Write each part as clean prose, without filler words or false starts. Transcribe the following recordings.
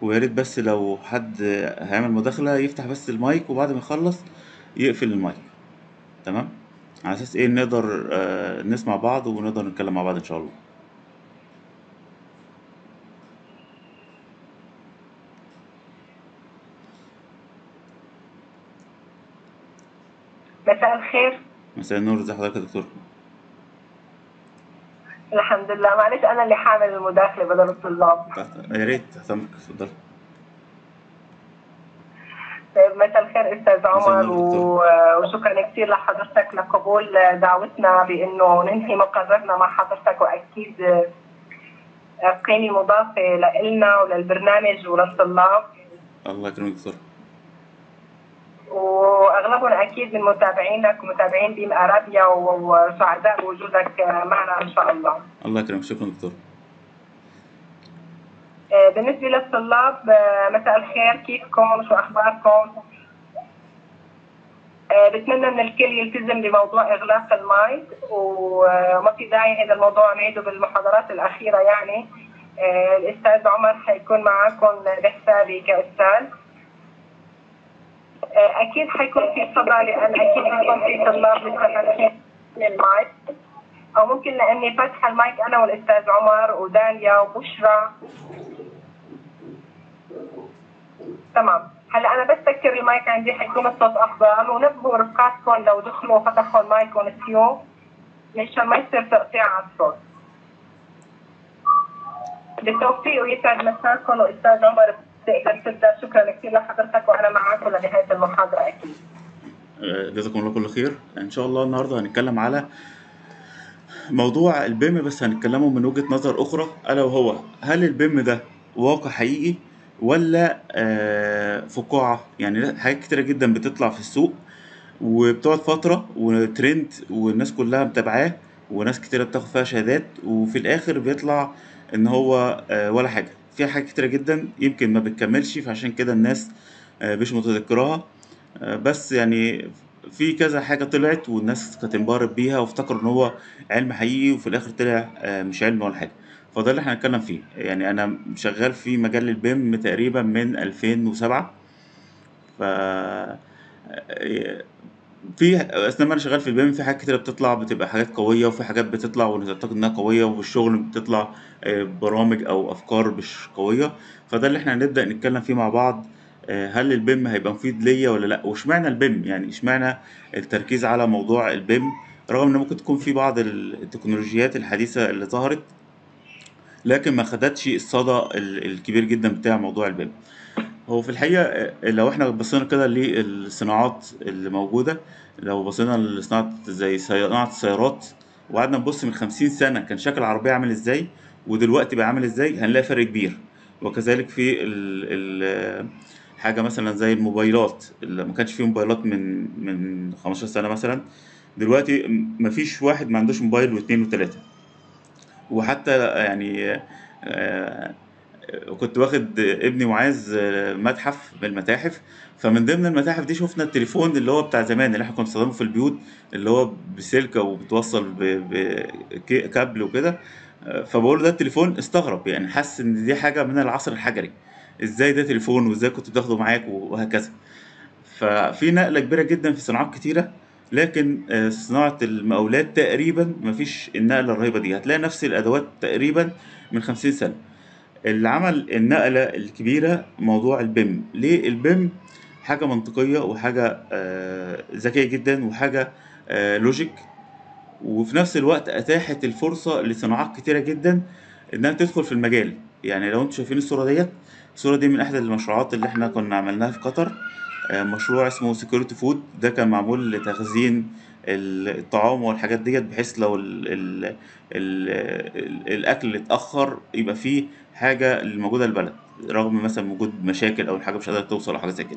ويا ريت بس لو حد هيعمل مداخلة يفتح بس المايك، وبعد ما يخلص يقفل المايك. تمام، على اساس ايه نقدر نسمع بعض ونقدر نتكلم مع بعض ان شاء الله. مساء الخير. مساء النور، ازي حضرتك يا دكتور؟ الحمد لله، معلش أنا اللي حامل المداخلة بدل الطلاب. يا ريت تحت امرك، اتفضل. طيب، مساء الخير أستاذ مساء عمر، النور يا دكتور. وشكرا كثير لحضرتك لقبول دعوتنا بأنه ننهي مقررنا مع حضرتك، وأكيد قيمة مضافة لإلنا وللبرنامج وللطلاب، الله يكرمك يا دكتور. وأغلبهم أكيد من متابعينك ومتابعين بيم أرابيا، وسعداء بوجودك معنا إن شاء الله. الله يكرمك، شكرا دكتور. بالنسبة للطلاب، مساء الخير، كيفكم؟ شو أخباركم؟ بتمنى ان الكل يلتزم بموضوع اغلاق المايك، وما في داعي هذا الموضوع نعيده بالمحاضرات الاخيره يعني. الاستاذ عمر حيكون معكم بحسابي كاستاذ. اكيد حيكون في صدى، لان اكيد حيكون في طلاب لسه فاتحين المايك، او ممكن لاني فاتحه المايك انا والاستاذ عمر وداليا وبشرى. تمام، هلا انا بسكر المايك عندي حيكون الصوت افضل، ونبهوا رفقاتكم لو دخلوا وفتحوا المايك ونسيوه مشان ما يصير تقطيع على الصوت. بالتوفيق ويسعد مساكم، واستاذ عمر تقدر تبدا. شكرا كثير لحضرتك، وانا معكم لنهايه المحاضره اكيد. جزاكم الله كل خير. ان شاء الله النهارده هنتكلم على موضوع البيم، بس هنتكلمه من وجهة نظر أخرى، ألا وهو هل البيم ده واقع حقيقي ولا فقاعة؟ يعني حاجات كتيرة جدا بتطلع في السوق وبتقعد فترة وترند والناس كلها متابعاه وناس كتيرة بتاخد فيها شهادات، وفي الآخر بيطلع إن هو ولا حاجة. في حاجات كتيرة جدا يمكن ما بتكملش، فعشان كده الناس مش متذكراها. بس يعني في كذا حاجة طلعت والناس كانت انبهرت بيها وافتكروا ان هو علم حقيقي، وفي الاخر طلع مش علم ولا حاجة. فده اللي احنا هنتكلم فيه. يعني انا شغال في مجال البيم تقريبا من 2007. ف في اثناء ما انا شغال في البيم في حاجات كتيرة بتطلع بتبقى حاجات قوية، وفي حاجات بتطلع ونعتقد انها قوية، وفي الشغل بتطلع برامج او افكار مش قوية. فده اللي احنا هنبدأ نتكلم فيه مع بعض. هل البيم هيبقى مفيد ليا ولا لا؟ واشمعنى البيم؟ يعني اشمعنى التركيز على موضوع البيم، رغم ان ممكن تكون في بعض التكنولوجيات الحديثة اللي ظهرت لكن ما خدتش الصدى الكبير جدا بتاع موضوع البيم. هو في الحقيقة لو احنا بصينا كده للصناعات اللي موجودة، لو بصينا لصناعة زي صناعة السيارات وقعدنا نبص من 50 سنة كان شكل العربية عامل ازاي ودلوقتي بقى عامل ازاي، هنلاقي فرق كبير. وكذلك في ال حاجة مثلا زي الموبايلات، اللي ما كانش فيه موبايلات من 15 سنة مثلا، دلوقتي مفيش واحد ما عندوش موبايل واتنين وتلاتة. وحتى يعني آه، كنت واخد ابني معاذ متحف من المتاحف، فمن ضمن المتاحف دي شفنا التليفون اللي هو بتاع زمان اللي احنا كنا بنستخدمه في البيوت، اللي هو بسلكة وبتوصل بكابل وكده. فبقول له ده التليفون، استغرب يعني، حس ان دي حاجة من العصر الحجري، ازاي ده تليفون وازاي كنت بتاخده معاك وهكذا. ففي نقلة كبيرة جدا في صناعات كتيرة. لكن صناعة المقاولات تقريبا مفيش النقلة الرهيبة دي، هتلاقي نفس الأدوات تقريبا من 50 سنة. اللي عمل النقلة الكبيرة موضوع البيم. ليه البيم؟ حاجة منطقية وحاجة ذكية جدا وحاجة لوجيك، وفي نفس الوقت أتاحت الفرصة لصناعات كتيرة جدا إنها تدخل في المجال. يعني لو انتوا شايفين الصورة ديت، الصورة دي من أحد المشروعات اللي احنا كنا عملناها في قطر. مشروع اسمه سيكوريتي فود، ده كان معمول لتخزين الطعام والحاجات ديت، بحيث لو الأكل اللي اتأخر يبقى فيه حاجة اللي موجودة البلد، رغم مثلا وجود مشاكل أو الحاجة مش قادرة توصل أو حاجة زي كده.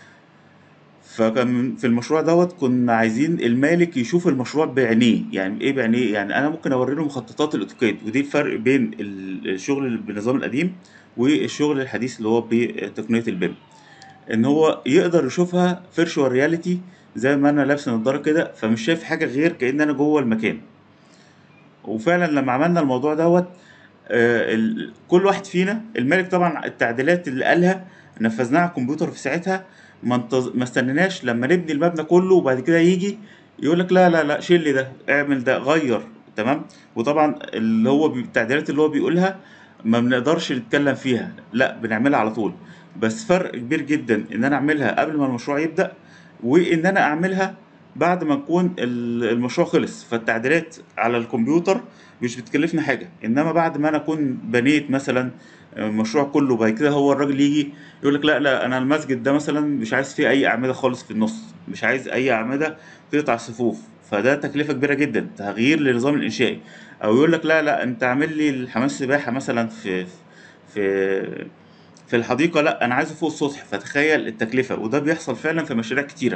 فكان في المشروع دوت كنا عايزين المالك يشوف المشروع بعينيه. يعني ايه بعينيه؟ يعني انا ممكن اوري له مخططات الاوتوكاد، ودي الفرق بين الشغل اللي بالنظام القديم والشغل الحديث اللي هو بتقنية البيم، ان هو يقدر يشوفها فيرتشوال رياليتي، زي ما انا لابس نضاره كده فمش شايف حاجه غير كأن انا جوه المكان. وفعلا لما عملنا الموضوع دوت كل واحد فينا المالك طبعا التعديلات اللي قالها نفذناها على الكمبيوتر في ساعتها، ما استنيناش لما نبني المبنى كله وبعد كده يجي يقول لك لا لا لا شيل لي ده اعمل ده غير. تمام. وطبعا اللي هو التعديلات اللي هو بيقولها ما بنقدرش نتكلم فيها، لا بنعملها على طول. بس فرق كبير جدا ان انا اعملها قبل ما المشروع يبدأ، وان انا اعملها بعد ما يكون المشروع خلص. فالتعديلات على الكمبيوتر مش بتكلفني حاجة، انما بعد ما انا اكون بنيت مثلا المشروع كله، بعد كده هو الراجل يجي يقول لك لا لا انا المسجد ده مثلا مش عايز فيه اي اعمدة خالص في النص، مش عايز اي اعمدة تقطع الصفوف، فده تكلفة كبيرة جدا تغيير للنظام الانشائي. او يقول لك لا لا انت عامل لي الحمام السباحة مثلا في في الحديقة، لا انا عايزه فوق السطح، فتخيل التكلفة. وده بيحصل فعلا في مشاريع كتيرة.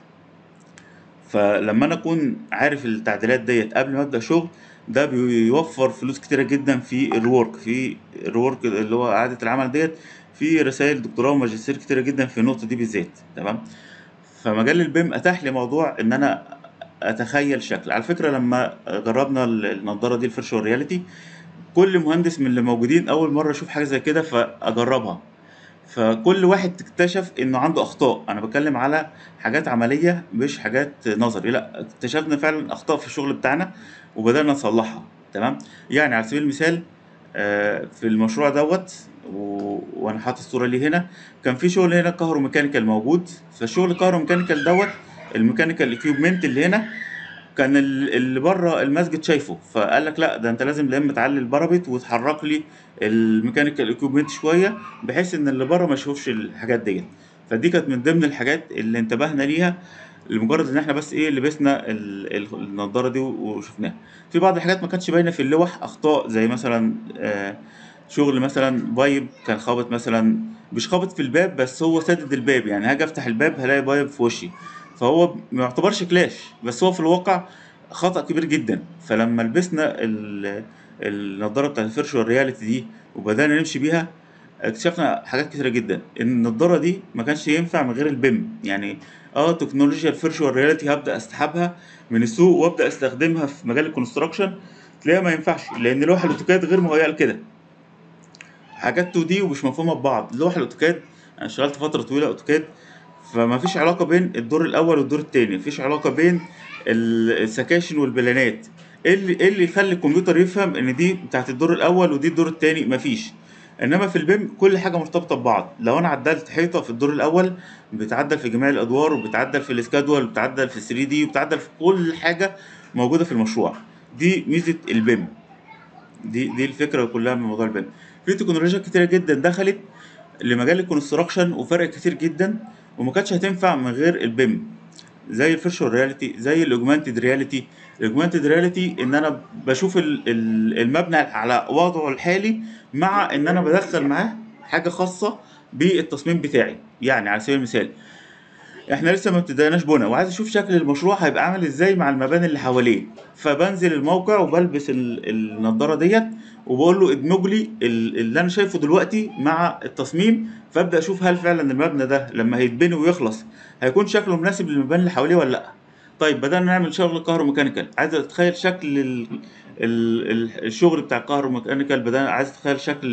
فلما انا اكون عارف التعديلات ديت قبل ما ابدا شغل، ده بيوفر فلوس كتيره جدا في الورك اللي هو اعاده العمل ديت. في رسائل دكتوراه وماجستير كتيره جدا في النقطه دي بالذات. تمام. فمجال البيم اتاح لي موضوع ان انا اتخيل شكل. على فكره لما جربنا النضاره دي الفيرشوال رياليتي، كل مهندس من اللي موجودين اول مره يشوف حاجه زي كده فاجربها. فكل واحد اكتشف انه عنده اخطاء. انا بتكلم على حاجات عمليه مش حاجات نظري، لا اكتشفنا فعلا اخطاء في الشغل بتاعنا وبدانا نصلحها. تمام. يعني على سبيل المثال في المشروع دوت وانا حاطط الصوره ليه هنا، كان في شغل هنا كهروميكانيكال موجود. فالشغل الكهروميكانيكال دوت الميكانيكال اكيوبمنت اللي هنا كان اللي بره المسجد شايفه، فقال لك لا ده انت لازم يا اما تعلي البارابيت وتحرك لي الميكانيكال اكيوبمنت شويه بحيث ان اللي بره ما يشوفش الحاجات ديت. فدي كانت من ضمن الحاجات اللي انتبهنا ليها، لمجرد ان احنا بس ايه لبسنا النضاره دي وشفناها. في بعض الحاجات ما كانتش باينه في اللوح اخطاء، زي مثلا شغل مثلا بايب كان خابط مثلا، مش خابط في الباب بس هو سادد الباب، يعني هاجي افتح الباب هلاقي بايب في وشي. فهو ما يعتبرش كلاش، بس هو في الواقع خطأ كبير جدا. فلما لبسنا النضاره بتاعت الفيرشوال رياليتي دي وبدأنا نمشي بيها، اكتشفنا حاجات كتيرة جدا. ان النضارة دي ما كانش ينفع من غير البيم. يعني تكنولوجيا الفيرشوال رياليتي هبدأ اسحبها من السوق وابدأ استخدمها في مجال الكونستراكشن، تلاقيها ما ينفعش لان لوح الاوتوكاد غير مهيئة لكده. حاجات 2 دي ومش مفهومة ببعض. لوح الاوتوكاد انا اشتغلت فترة طويلة اوتوكاد، فما فيش علاقة بين الدور الاول والدور التاني، مفيش علاقة بين السكاشن والبلانات. إيه اللي يخلي الكمبيوتر يفهم ان دي بتاعت الدور الاول ودي الدور التاني؟ مفيش. انما في البيم كل حاجه مرتبطه ببعض. لو انا عدلت حيطه في الدور الاول بتعدل في جميع الادوار، وبتعدل في الاسكادوال، وبتعدل في 3 دي، وبتعدل في كل حاجه موجوده في المشروع. دي ميزه البيم. دي الفكره كلها من موضوع البيم. في تكنولوجيا كتيره جدا دخلت لمجال الكونستراكشن وفرق كتير جدا، وما كانتش هتنفع من غير البيم. زي الفيرشوال رياليتي، زي الاوجمانتد رياليتي. الاوجمانتد رياليتي ان انا بشوف المبنى على وضعه الحالي، مع ان انا بدخل معاه حاجه خاصه بالتصميم بتاعي. يعني على سبيل المثال احنا لسه ما ابتديناش بنا وعايز اشوف شكل المشروع هيبقى عامل ازاي مع المباني اللي حواليه، فبنزل الموقع وبلبس النضاره ديت وبقول له ادمج لي اللي انا شايفه دلوقتي مع التصميم، فابدا اشوف هل فعلا المبنى ده لما هيتبني ويخلص هيكون شكله مناسب للمباني اللي حواليه ولا لا. طيب بدأنا نعمل شغل كهروميكانيكال، عايز اتخيل شكل الشغل بتاع الكهروميكانيكال، بدأنا عايز اتخيل شكل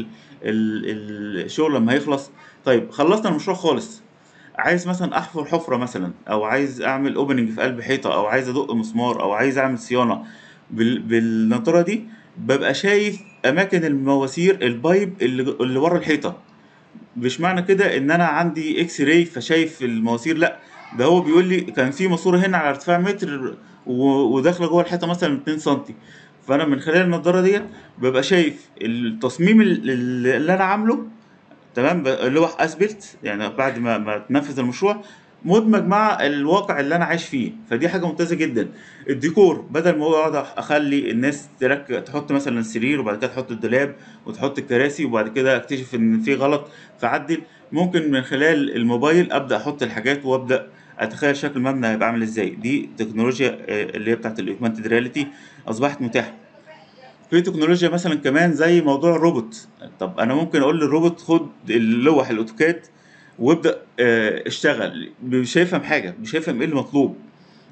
الشغل لما هيخلص. طيب خلصنا المشروع خالص، عايز مثلا احفر حفره مثلا، او عايز اعمل اوبننج في قلب حيطه، او عايز ادق مسمار، او عايز اعمل صيانه. بالنضاره دي ببقى شايف اماكن المواسير البايب اللي ورا الحيطه. مش معنى كده ان انا عندي اكس راي فشايف المواسير، لا، ده هو بيقول لي كان في ماسوره هنا على ارتفاع متر وداخله جوه الحيطه مثلا 2 سم. فانا من خلال النضاره ديت ببقى شايف التصميم اللي انا عامله. تمام. لوح اسبلت يعني بعد ما تنفذ المشروع مدمج مع الواقع اللي انا عايش فيه. فدي حاجه ممتازه جدا. الديكور بدل ما هو اقعد اخلي الناس تحط مثلا السرير وبعد كده تحط الدولاب وتحط الكراسي وبعد كده اكتشف ان في غلط فعدل، ممكن من خلال الموبايل ابدا احط الحاجات وابدا اتخيل شكل المبنى هيبقى عامل ازاي. دي تكنولوجيا اللي هي بتاعت الاوجمانتد رياليتي اصبحت متاحه. في تكنولوجيا مثلا كمان زي موضوع الروبوت. طب انا ممكن اقول للروبوت خد اللوح الاوتوكاد وابدا اشتغل، مش هيفهم حاجه، مش هيفهم ايه المطلوب.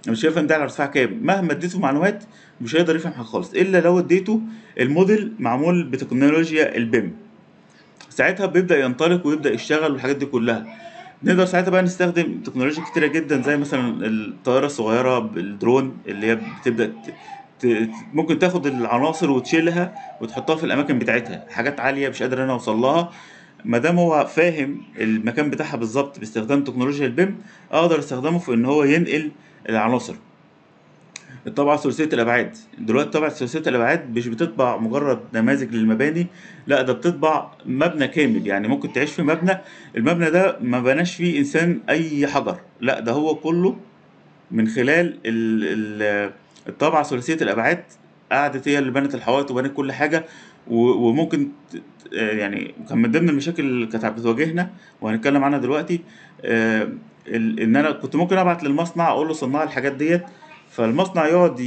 مش هيفهم ده على ارتفاع كام، مهما اديته معلومات مش هيقدر يفهم حاجه خالص الا لو اديته الموديل معمول بتكنولوجيا البيم. ساعتها بيبدا ينطلق ويبدا يشتغل والحاجات دي كلها. نقدر ساعتها بقى نستخدم تكنولوجيا كتيره جدا زي مثلا الطياره الصغيره، الدرون اللي هي بتبدا ممكن تاخد العناصر وتشيلها وتحطها في الاماكن بتاعتها، حاجات عاليه مش قادر انا اوصل لها. ما دام هو فاهم المكان بتاعها بالظبط باستخدام تكنولوجيا البيم، اقدر استخدمه في ان هو ينقل العناصر. الطبعة ثلاثية الأبعاد، دلوقتي طبعة ثلاثية الأبعاد مش بتطبع مجرد نماذج للمباني، لا ده بتطبع مبنى كامل. يعني ممكن تعيش في مبنى، المبنى ده ما بناش فيه إنسان أي حجر، لا ده هو كله من خلال الطبعة ثلاثية الأبعاد. قعدت هي اللي بنت الحوائط وبنت كل حاجة. وممكن يعني كان من ضمن المشاكل اللي كانت بتواجهنا وهنتكلم عنها دلوقتي، آه، إن أنا كنت ممكن أبعت للمصنع أقول له صنع الحاجات ديت، فالمصنع يقعد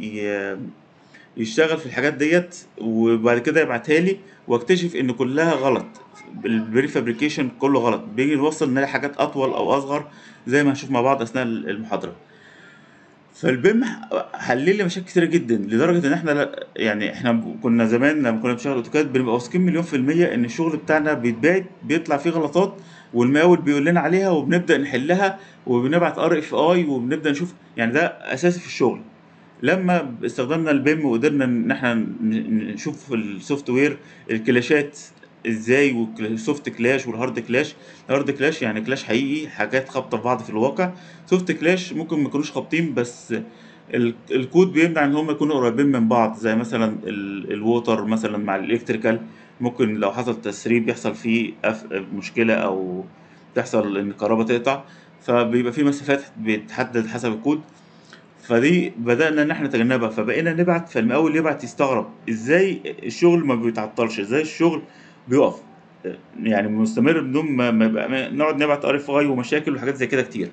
يشتغل في الحاجات ديت وبعد كده يبعتها لي، واكتشف ان كلها غلط. البري فابريكيشن كله غلط، بيجي نوصل نلاقي حاجات اطول او اصغر زي ما هنشوف مع بعض اثناء المحاضره. فالبيم حل لي مشاكل كتيره جدا لدرجه ان احنا يعني احنا كنا زمان لما كنا بنشتغل اوتوكاد بنبقى واثقين مليون في الميه ان الشغل بتاعنا بيتباعد بيطلع فيه غلطات، والمقاول بيقول لنا عليها وبنبدا نحلها وبنبعت RFI وبنبدا نشوف. يعني ده اساسي في الشغل. لما استخدمنا البيم وقدرنا ان احنا نشوف السوفت وير الكلاشات ازاي، والسوفت كلاش والهارد كلاش. الهارد كلاش يعني كلاش حقيقي، حاجات خابطه في بعض في الواقع. سوفت كلاش ممكن ما يكونوش خابطين بس الكود بيمنع ان هم يكونوا قريبين من بعض، زي مثلا الووتر مثلا مع الالكتريكال. ممكن لو حصل تسريب يحصل فيه مشكله، او تحصل ان الكهرباء تقطع، فبيبقى في مسافات بتحدد حسب الكود. فدي بدأنا ان احنا نتجنبها، فبقينا نبعت، فالمقاول يبعت يستغرب ازاي الشغل ما بيتعطلش، ازاي الشغل بيقف يعني مستمر بدون نقعد نبعت RFI ومشاكل وحاجات زي كده كتير.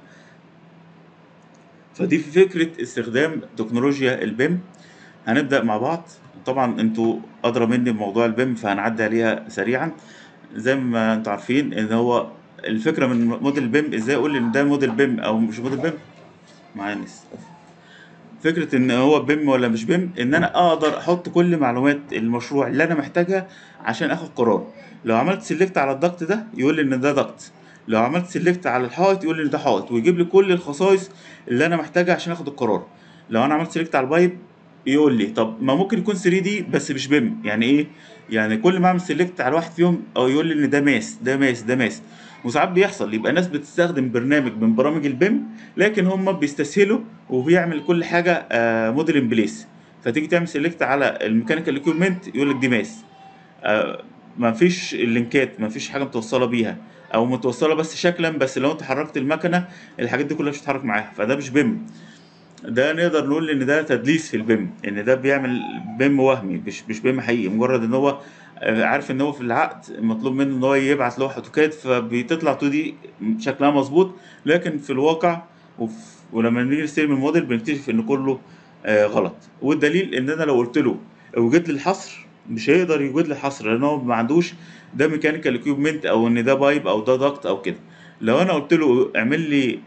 فدي فكرة استخدام تكنولوجيا البيم. هنبدأ مع بعض. طبعا انتوا ادرى مني بموضوع البيم فهنعدي عليها سريعا. زي ما انتوا عارفين ان هو الفكرة من موديل بيم، ازاي اقول ان ده موديل بيم او مش موديل بيم. معايا ناس، فكرة ان هو بيم ولا مش بيم، ان انا اقدر احط كل معلومات المشروع اللي انا محتاجها عشان اخد قرار. لو عملت سيلكت على الضغط ده يقول لي ان ده ضغط، لو عملت سيلكت على الحائط يقول لي ان ده حائط، ويجيب لي كل الخصائص اللي انا محتاجها عشان اخد القرار. لو انا عملت سيلكت على البايب يقول لي طب ما ممكن يكون 3D بس مش بيم. يعني ايه؟ يعني كل ما اعمل سيلكت على واحد فيهم او يقول لي ان ده ماس ده ماس ده ماس. وساعات بيحصل يبقى ناس بتستخدم برنامج من برامج البيم لكن هم بيستسهلوا وبيعمل كل حاجه موديل ان بليس. فتيجي تعمل سيلكت على الميكانيكال اكيوبمنت يقول لك دي ماس. آه، ما فيش اللينكات، ما فيش حاجه متوصله بيها، او متوصله بس شكلا، بس لو انت حركت المكنه الحاجات دي كلها مش هتتحرك معاها، فده مش بيم. ده نقدر نقول ان ده تدليس في البيم، ان ده بيعمل بيم وهمي مش بيم حقيقي. مجرد ان هو عارف ان هو في العقد مطلوب منه ان هو يبعت لوحة اوتوكاد فبتطلع 2 دي شكلها مظبوط، لكن في الواقع ولما نيجي نستلم الموديل بنكتشف ان كله غلط. والدليل ان انا لو قلت له اوجد لي الحصر مش هيقدر يوجد لي الحصر، لان هو ما عندوش ده ميكانيكال اكيوبمنت او ان ده بايب او ده ضغط او كده. لو انا قلت له اعمل لي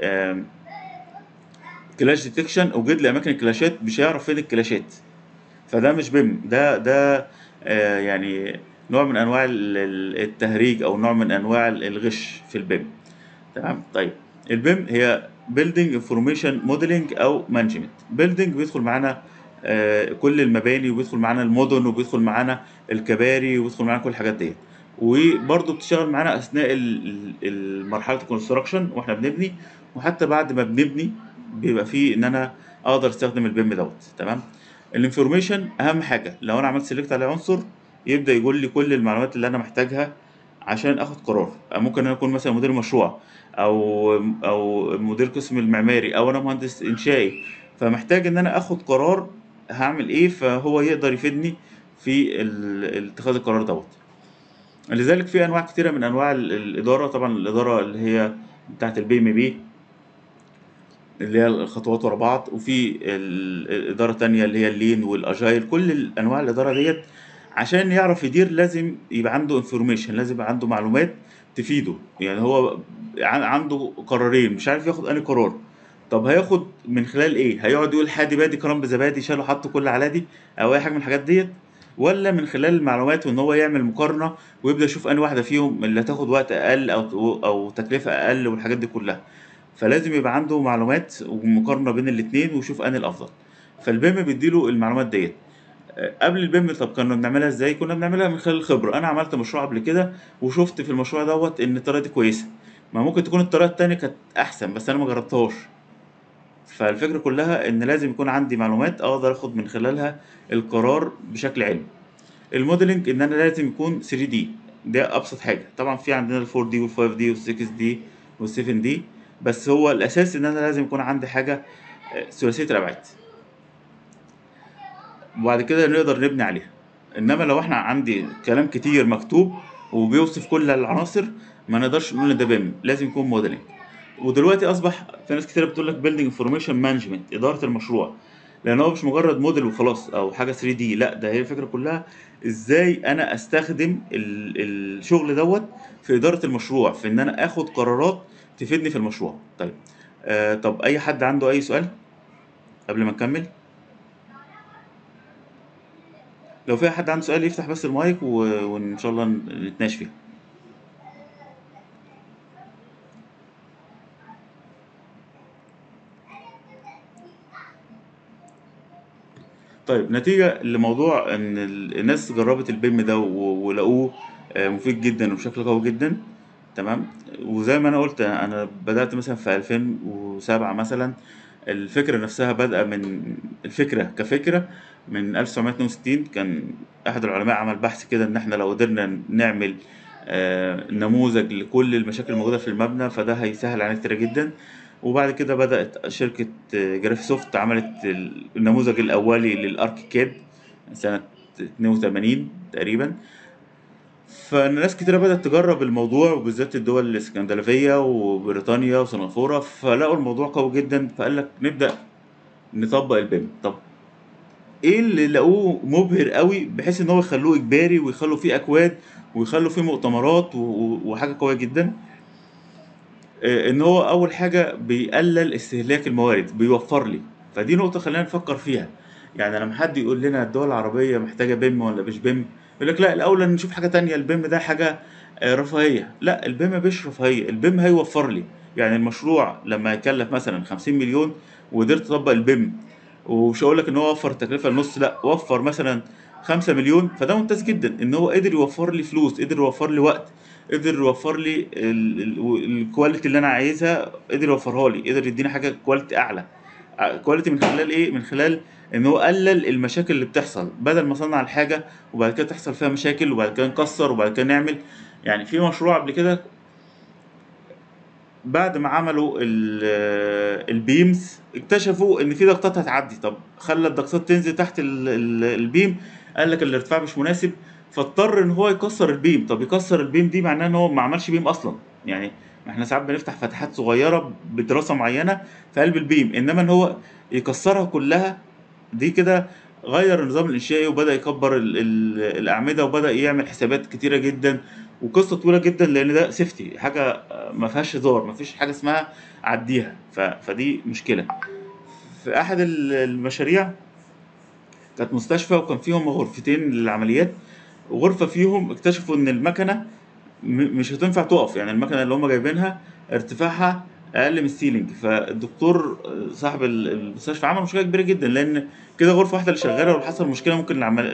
كلاش ديتكشن اوجد لي اماكن الكلاشات مش هيعرف فين الكلاشات. فده مش بيم، ده يعني نوع من انواع التهريج او نوع من انواع الغش في البيم. تمام. طيب البيم هي بيلدينج انفورميشن موديلنج او مانجمنت. بيلدينج بيدخل معانا كل المباني، وبيدخل معانا المدن، وبيدخل معانا الكباري، وبيدخل معانا كل الحاجات ديت. وبرضه بتشتغل معانا اثناء مرحله الكونستراكشن واحنا بنبني، وحتى بعد ما بنبني بيبقى فيه ان انا اقدر استخدم البيم دوت. تمام. الانفورميشن اهم حاجه، لو انا عملت سيلكت على عنصر يبدا يقول لي كل المعلومات اللي انا محتاجها عشان اخد قرار. ممكن انا اكون مثلا مدير مشروع او مدير قسم المعماري، او انا مهندس انشائي، فمحتاج ان انا اخد قرار هعمل ايه، فهو يقدر يفيدني في اتخاذ القرار دوت. لذلك في انواع كتيره من انواع الاداره. طبعا الاداره اللي هي بتاعت الBMP اللي هي الخطوات ورا بعض، وفي الاداره تانية اللي هي اللين والاجايل. كل الانواع الاداره ديت عشان يعرف يدير لازم يبقى عنده انفورميشن، لازم يبقى عنده معلومات تفيده. يعني هو عنده قرارين مش عارف ياخد انهي قرار، طب هياخد من خلال ايه؟ هيقعد يقول حادي بادي كرنب زبادي شالوا حطوا كل على دي، او اي حاجه من الحاجات ديت، ولا من خلال المعلومات وان هو يعمل مقارنه ويبدا يشوف انهي واحده فيهم اللي هتاخد وقت اقل او تكلفه اقل والحاجات دي كلها. فلازم يبقى عنده معلومات ومقارنه بين الاتنين ويشوف انهي الافضل. فالبيم بيديله المعلومات ديت. قبل البيم طب كنا بنعملها ازاي؟ كنا بنعملها من خلال الخبره. انا عملت مشروع قبل كده وشفت في المشروع دوت ان الطريقه دي كويسه، ما ممكن تكون الطريقه التانيه كانت احسن بس انا ما جربتهاش. فالفكرة كلها إن لازم يكون عندي معلومات أقدر آخد من خلالها القرار بشكل علمي. الموديلنج إن أنا لازم يكون 3D، ده أبسط حاجة. طبعا في عندنا ال 4D وال 5D وال 6D وال 7D، بس هو الأساس إن أنا لازم يكون عندي حاجة ثلاثية الأبعاد، وبعد كده نقدر نبني عليها. إنما لو إحنا عندي كلام كتير مكتوب وبيوصف كل العناصر، ما نقدرش نقول إن ده بيم، لازم يكون موديلنج. ودلوقتي اصبح في ناس كتير بتقول لك بيلدينج انفورميشن مانجمنت، اداره المشروع، لان هو مش مجرد موديل وخلاص او حاجه 3 دي، لا ده هي الفكره كلها ازاي انا استخدم الشغل دوت في اداره المشروع، في ان انا اخد قرارات تفيدني في المشروع. طيب طب اي حد عنده اي سؤال قبل ما نكمل؟ لو في حد عنده سؤال يفتح بس المايك وان شاء الله نتناقش فيه. طيب نتيجة لموضوع ان الناس جربت البيم ده ولقوه مفيد جدا وبشكل قوي جدا. تمام. وزي ما انا قلت انا بدأت مثلا في 2007 مثلا. الفكرة نفسها بادئة من الفكرة كفكرة من 1962. كان احد العلماء عمل بحث كده ان احنا لو قدرنا نعمل نموذج لكل المشاكل الموجودة في المبنى فده هيسهل علينا كتير جدا. وبعد كده بدأت شركة جرافيسوفت عملت النموذج الأولي للأركيكاد سنة 82 تقريبا. فناس كتيرة بدأت تجرب الموضوع وبالذات الدول الاسكندنافية وبريطانيا وسنغافورة، فلقوا الموضوع قوي جدا فقال لك نبدأ نطبق البيم. طب ايه اللي لقوه مبهر قوي بحيث ان هو يخلوه اجباري ويخلوا فيه اكواد ويخلوا فيه مؤتمرات وحاجة قوية جدا؟ ان هو اول حاجه بيقلل استهلاك الموارد، بيوفر لي. فدي نقطه خلينا نفكر فيها. يعني لما حد يقول لنا الدول العربيه محتاجه بيم ولا مش بيم، يقول لك لا الاولى نشوف حاجه تانية، البيم ده حاجه رفاهيه. لا البيم مش رفاهيه، البيم هيوفر لي. يعني المشروع لما يكلف مثلا 50 مليون وقدرت اطبق البيم، ومش هقول لك ان هو وفر التكلفه النص، لا وفر مثلا 5 مليون، فده ممتاز جدا ان هو قدر يوفر لي فلوس، قدر يوفر لي وقت، قدر يوفر لي الكواليتي اللي انا عايزها، قدر يوفرها لي، قدر يديني حاجه كواليتي اعلى. كواليتي من خلال ايه؟ من خلال ان هو قلل المشاكل اللي بتحصل، بدل ما اصنع الحاجه وبعد كده تحصل فيها مشاكل وبعد كده نكسر وبعد كده نعمل. يعني في مشروع قبل كده بعد ما عملوا البيمز اكتشفوا ان في ضغطات هتعدي، طب خلى الضغطات تنزل تحت البيم، قال لك الارتفاع مش مناسب، فاضطر ان هو يكسر البيم. طب يكسر البيم دي معناه ان هو ما عملش بيم اصلا. يعني احنا ساعات بنفتح فتحات صغيره بدراسه معينه في قلب البيم، انما ان هو يكسرها كلها دي كده غير النظام الانشائي وبدا يكبر الاعمده وبدا يعمل حسابات كتيره جدا وقصه طويله جدا، لان ده سيفتي حاجه ما فيهاش هزار، ما فيش حاجه اسمها عديها. فدي مشكله. في احد المشاريع كانت مستشفى وكان فيهم غرفتين للعمليات، غرفه فيهم اكتشفوا ان المكنه مش هتنفع تقف. يعني المكنه اللي هم جايبينها ارتفاعها اقل من السيلينج، فالدكتور صاحب المستشفى عمل مشكله كبيره جدا، لان كده غرفه واحده اللي شغاله ولو حصل مشكله ممكن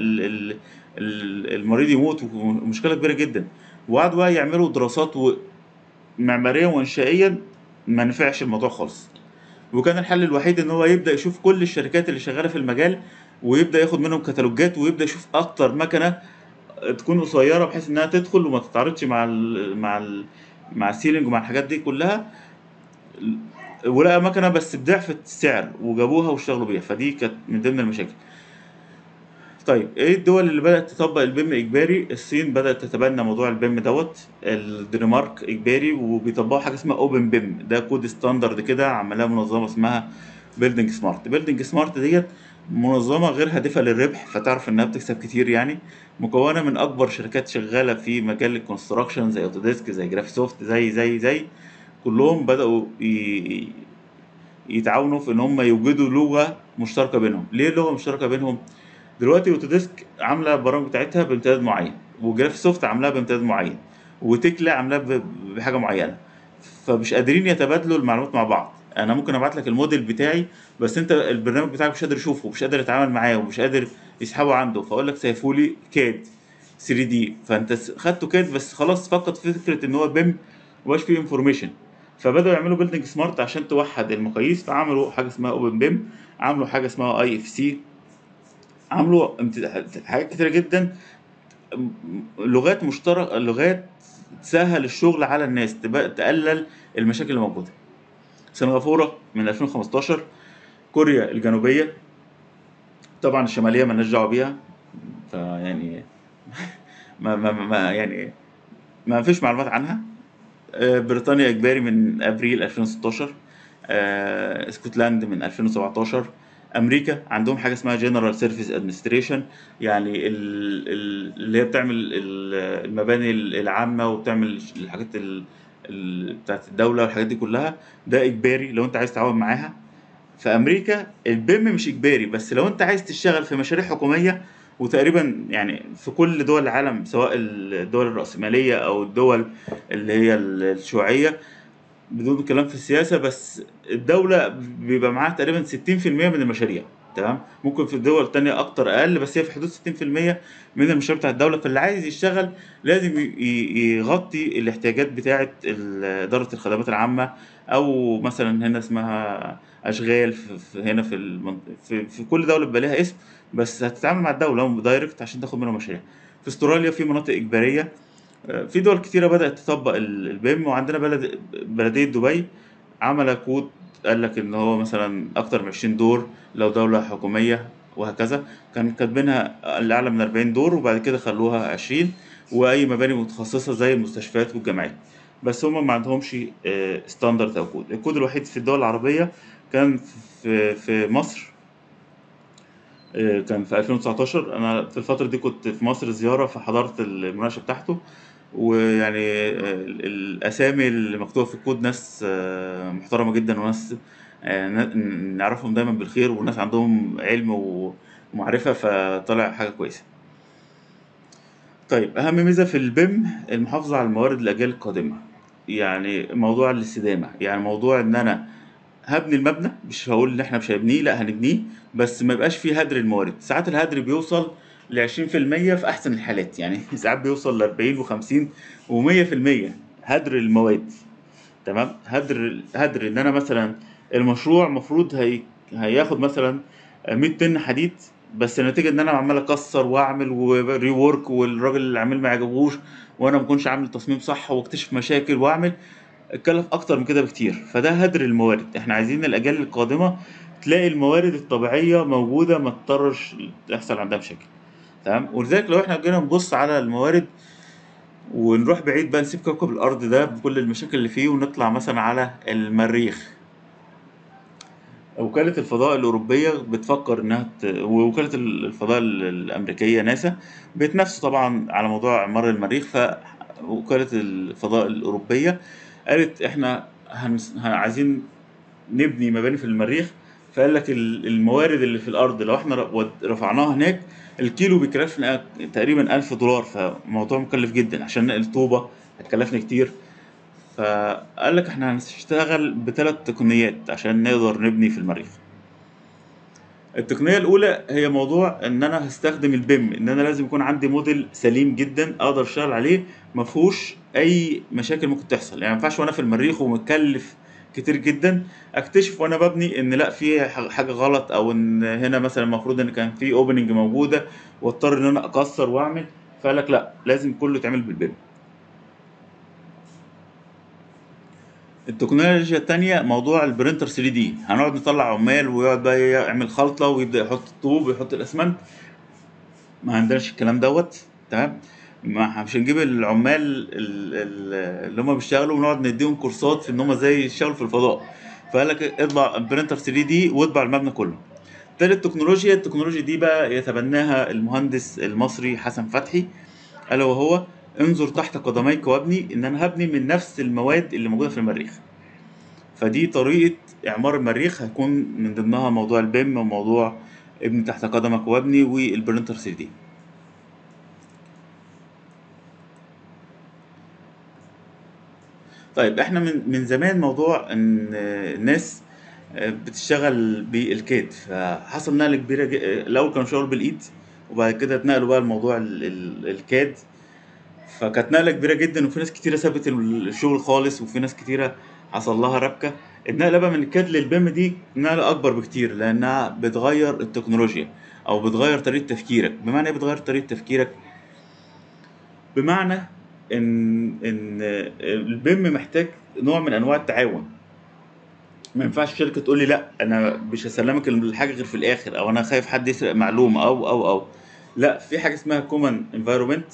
المريض يموت، ومشكله كبيره جدا. وقعدوا بقى يعملوا دراسات معماريا وانشائيا، ما نفعش الموضوع خالص. وكان الحل الوحيد ان هو يبدا يشوف كل الشركات اللي شغاله في المجال ويبدا ياخد منهم كتالوجات ويبدا يشوف اكتر مكنه تكون قصيره بحيث انها تدخل وما تتعارضش مع السيلينج ومع الحاجات دي كلها. ولقى مكنه بس بضعف السعر وجابوها واشتغلوا بيها، فدي كانت من ضمن المشاكل. طيب ايه الدول اللي بدأت تطبق البيم اجباري؟ الصين بدأت تتبنى موضوع البيم دوت، الدنمارك اجباري وبيطبقوا حاجه اسمها اوبن بيم، ده كود ستاندرد كده عملها منظمه اسمها بيلدينج سمارت. بيلدينج سمارت ديت منظمه غير هادفه للربح، فتعرف انها بتكسب كتير يعني، مكونه من اكبر شركات شغاله في مجال الكونستراكشن زي اوتوديسك زي جرافيسوفت زي كلهم بدأوا يتعاونوا في ان هم يوجدوا لغه مشتركه بينهم. ليه لغه مشتركه بينهم؟ دلوقتي اوتوديسك عامله البرامج بتاعتها بامتداد معين، وجرافيك سوفت عاملاها بامتداد معين، وتكلا عاملاها بحاجه معينه، فمش قادرين يتبادلوا المعلومات مع بعض. انا ممكن ابعت لك الموديل بتاعي، بس انت البرنامج بتاعك مش قادر يشوفه، مش قادر يتعامل معاه، ومش قادر يسحبه عنده، فاقول لك سيفولي كاد 3 دي، فانت خدته كاد بس خلاص فقد فكره ان هو بيم، مبقاش فيه انفورميشن. فبداوا يعملوا بيلدنج سمارت عشان توحد المقاييس، فعملوا حاجه اسمها اوبن بيم، عملوا حاجه اسمها اي اف سي، عملوا حاجات كتيره جدا، لغات مشتركه، لغات تسهل الشغل على الناس، تقلل المشاكل اللي موجوده. سنغافوره من 2015، كوريا الجنوبيه، طبعا الشماليه مالناش دعوه بيها، فيعني يعني ما فيش معلومات عنها. بريطانيا اجباري من ابريل 2016، اسكتلاند من 2017. امريكا عندهم حاجه اسمها جنرال سيرفيس ادمنستريشن، يعني اللي هي بتعمل المباني العامه، وبتعمل الحاجات بتاعت الدوله والحاجات دي كلها، ده اجباري لو انت عايز تتعاون معاها. في امريكا البيم مش اجباري، بس لو انت عايز تشتغل في مشاريع حكوميه، وتقريبا يعني في كل دول العالم، سواء الدول الرأسمالية أو الدول اللي هي الشيوعية، بدون كلام في السياسة، بس الدولة بيبقى معاها تقريبا 60% من المشاريع. تمام، ممكن في الدول التانية أكتر أقل، بس هي في حدود 60% من المشاريع بتاعت الدولة. فاللي عايز يشتغل لازم يغطي الاحتياجات بتاعت إدارة الخدمات العامة، أو مثلا هنا اسمها أشغال، هنا في كل دولة بيبقى ليها اسم، بس هتتعامل مع الدولة دايركت عشان تاخد منها مشاريع. في استراليا في مناطق إجبارية. في دول كتيرة بدأت تطبق البيم، وعندنا بلدية دبي عمل كود، قال لك إن هو مثلا أكتر من 20 دور لو دولة حكومية، وهكذا. كان كاتبينها اللي أعلى من 40 دور، وبعد كده خلوها 20، وأي مباني متخصصة زي المستشفيات والجامعات. بس هما ما عندهمش ستاندرد أو كود. الكود الوحيد في الدول العربية كان في مصر، كان في 2019. أنا في الفترة دي كنت في مصر زيارة، فحضرت المناقشة بتاعته. ويعني الأسامي اللي مكتوبة في الكود ناس محترمة جدا، وناس نعرفهم دايما بالخير، وناس عندهم علم ومعرفة، فطلع حاجة كويسة. طيب، أهم ميزة في البيم المحافظة على الموارد الأجيال القادمة، يعني موضوع الاستدامة، يعني موضوع إن أنا هبني المبنى، مش هقول ان احنا مش هنبنيه، لا هنبنيه، بس ما يبقاش فيه هدر الموارد. ساعات الهدر بيوصل ل 20% في احسن الحالات، يعني ساعات بيوصل ل 40 و50 و100% هدر المواد. تمام، هدر ان انا مثلا المشروع المفروض هياخد مثلا 100 طن حديد، بس نتيجة ان انا عمال اكسر واعمل وري وورك، والراجل اللي عامل ما يعجبوش، وانا ما كنتش عامل تصميم صح، واكتشف مشاكل واعمل، اتكلف اكتر من كده بكتير. فده هدر الموارد. احنا عايزين الاجيال القادمه تلاقي الموارد الطبيعيه موجوده، ما تضطرش يحصل عندها مشاكل. تمام، ولذلك لو احنا جينا نبص على الموارد، ونروح بعيد بقى، نسيب كوكب الارض ده بكل المشاكل اللي فيه، ونطلع مثلا على المريخ. وكالة الفضاء الأوروبية بتفكر ووكالة الفضاء الأمريكية ناسا بيتنافسوا طبعا على موضوع إعمار المريخ. فوكالة الفضاء الأوروبية قالت إحنا عايزين نبني مباني في المريخ. فقال لك الموارد اللي في الأرض لو إحنا رفعناها هناك، الكيلو بيكلفنا تقريبا $1000، فموضوع مكلف جدا. عشان الطوبة هتكلفنا كتير. فقال لك احنا هنشتغل بثلاث تقنيات عشان نقدر نبني في المريخ. التقنية الأولى هي موضوع إن أنا هستخدم البيم، إن أنا لازم يكون عندي موديل سليم جدا أقدر أشتغل عليه، مفهوش أي مشاكل ممكن تحصل. يعني مينفعش وأنا في المريخ ومتكلف كتير جدا، أكتشف وأنا ببني إن لأ، في حاجة غلط، أو إن هنا مثلا المفروض إن كان في أوبننج موجودة، وأضطر إن أنا أكسر وأعمل. فقال لك لأ، لازم كله يتعمل بالبيم. التكنولوجيا التانية موضوع البرينتر 3 دي، هنقعد نطلع عمال ويقعد بقى يعمل خلطة، ويبدأ يحط الطوب ويحط الأسمنت. ما عندناش الكلام دوت. تمام، ما مش هنجيب العمال اللي هم بيشتغلوا ونقعد نديهم كورسات في ان هم ازاي يشتغلوا في الفضاء. فقال لك اطبع برينتر 3 دي واطبع المبنى كله. تالت تكنولوجيا، التكنولوجيا دي بقى يتبناها المهندس المصري حسن فتحي، الا وهو انظر تحت قدميك وابني، ان انا هبني من نفس المواد اللي موجوده في المريخ. فدي طريقة إعمار المريخ، هيكون من ضمنها موضوع البيم وموضوع ابني تحت قدمك وابني والبرينتر 3D. طيب احنا من زمان موضوع ان الناس بتشتغل بالكاد، فحصل نقلة كبيرة الأول كانوا شغل بالإيد، وبعد كده اتنقلوا بقى لموضوع الكاد. فكانت نقلة كبيرة جدا، وفي ناس كتيرة سابت الشغل خالص، وفي ناس كتيرة حصل لها ربكة. النقلة بقى من الكاد للبيم دي نقلة أكبر بكتير، لأنها بتغير التكنولوجيا أو بتغير طريقة تفكيرك. بمعنى إيه بتغير طريقة تفكيرك؟ بمعنى إن البيم محتاج نوع من أنواع التعاون. ما ينفعش شركة تقول لي لا أنا مش هسلمك الحاجة غير في الآخر، أو أنا خايف حد يسرق معلومة أو لا، في حاجة اسمها كومن انفايرومنت،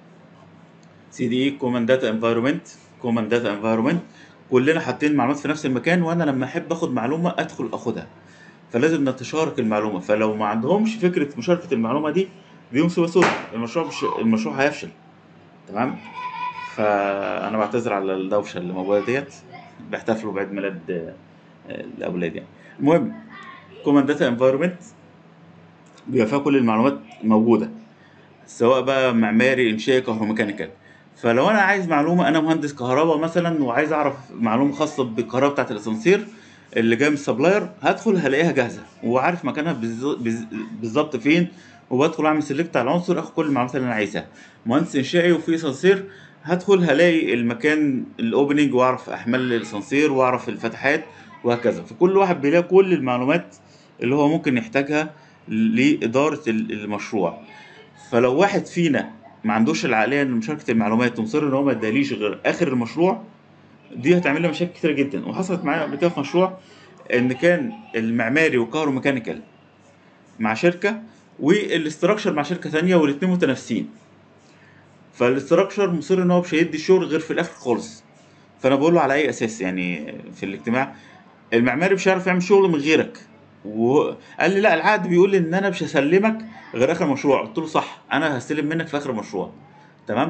CD كومن داتا انفايرومنت. كومن داتا انفايرومنت، كلنا حاطين المعلومات في نفس المكان، وانا لما احب اخد معلومه ادخل اخدها، فلازم نتشارك المعلومه. فلو ما عندهمش فكره مشاركه المعلومه دي مصيبه سودة، المشروع هيفشل. تمام. فانا بعتذر على الدوشه اللي موجوده ديت، بيحتفلوا بعيد ميلاد الاولاد يعني. المهم، كومن داتا انفايرومنت بيبقى فيها كل المعلومات موجوده، سواء بقى معماري، انشائي، كهروميكانيكال. فلو انا عايز معلومه، انا مهندس كهرباء مثلا وعايز اعرف معلومه خاصه بالكهرباء بتاعه الاسانسير اللي جاي من السبلاير، هدخل هلاقيها جاهزه وعارف مكانها بالظبط فين، وبدخل اعمل سيلكت على العنصر، اخد كل المعلومات اللي انا عايزها. مهندس انشائي وفي اسانسير، هدخل هلاقي المكان الاوبننج، واعرف احمال الاسانسير، واعرف الفتحات، وهكذا. فكل واحد بيلاقي كل المعلومات اللي هو ممكن يحتاجها لإدارة المشروع. فلو واحد فينا ما عندوش العقليه لمشاركه المعلومات، ومصر ان هو ما اداليش غير اخر المشروع، دي هتعمل لي مشاكل كتيره جدا. وحصلت معايا قبل كده في مشروع، ان كان المعماري والكهروميكانيكال مع شركه، والاستراكشر مع شركه تانية، والاتنين متنافسين. فالاستراكشر مصر ان هو مش هيدي الشغل غير في الاخر خالص. فانا بقول له على اي اساس يعني في الاجتماع؟ المعماري مش هيعرف يعمل شغل من غيرك. وقال لي لا، العقد بيقول ان انا مش هسلمك غير اخر مشروع. قلت له صح، انا هستلم منك في اخر مشروع. تمام.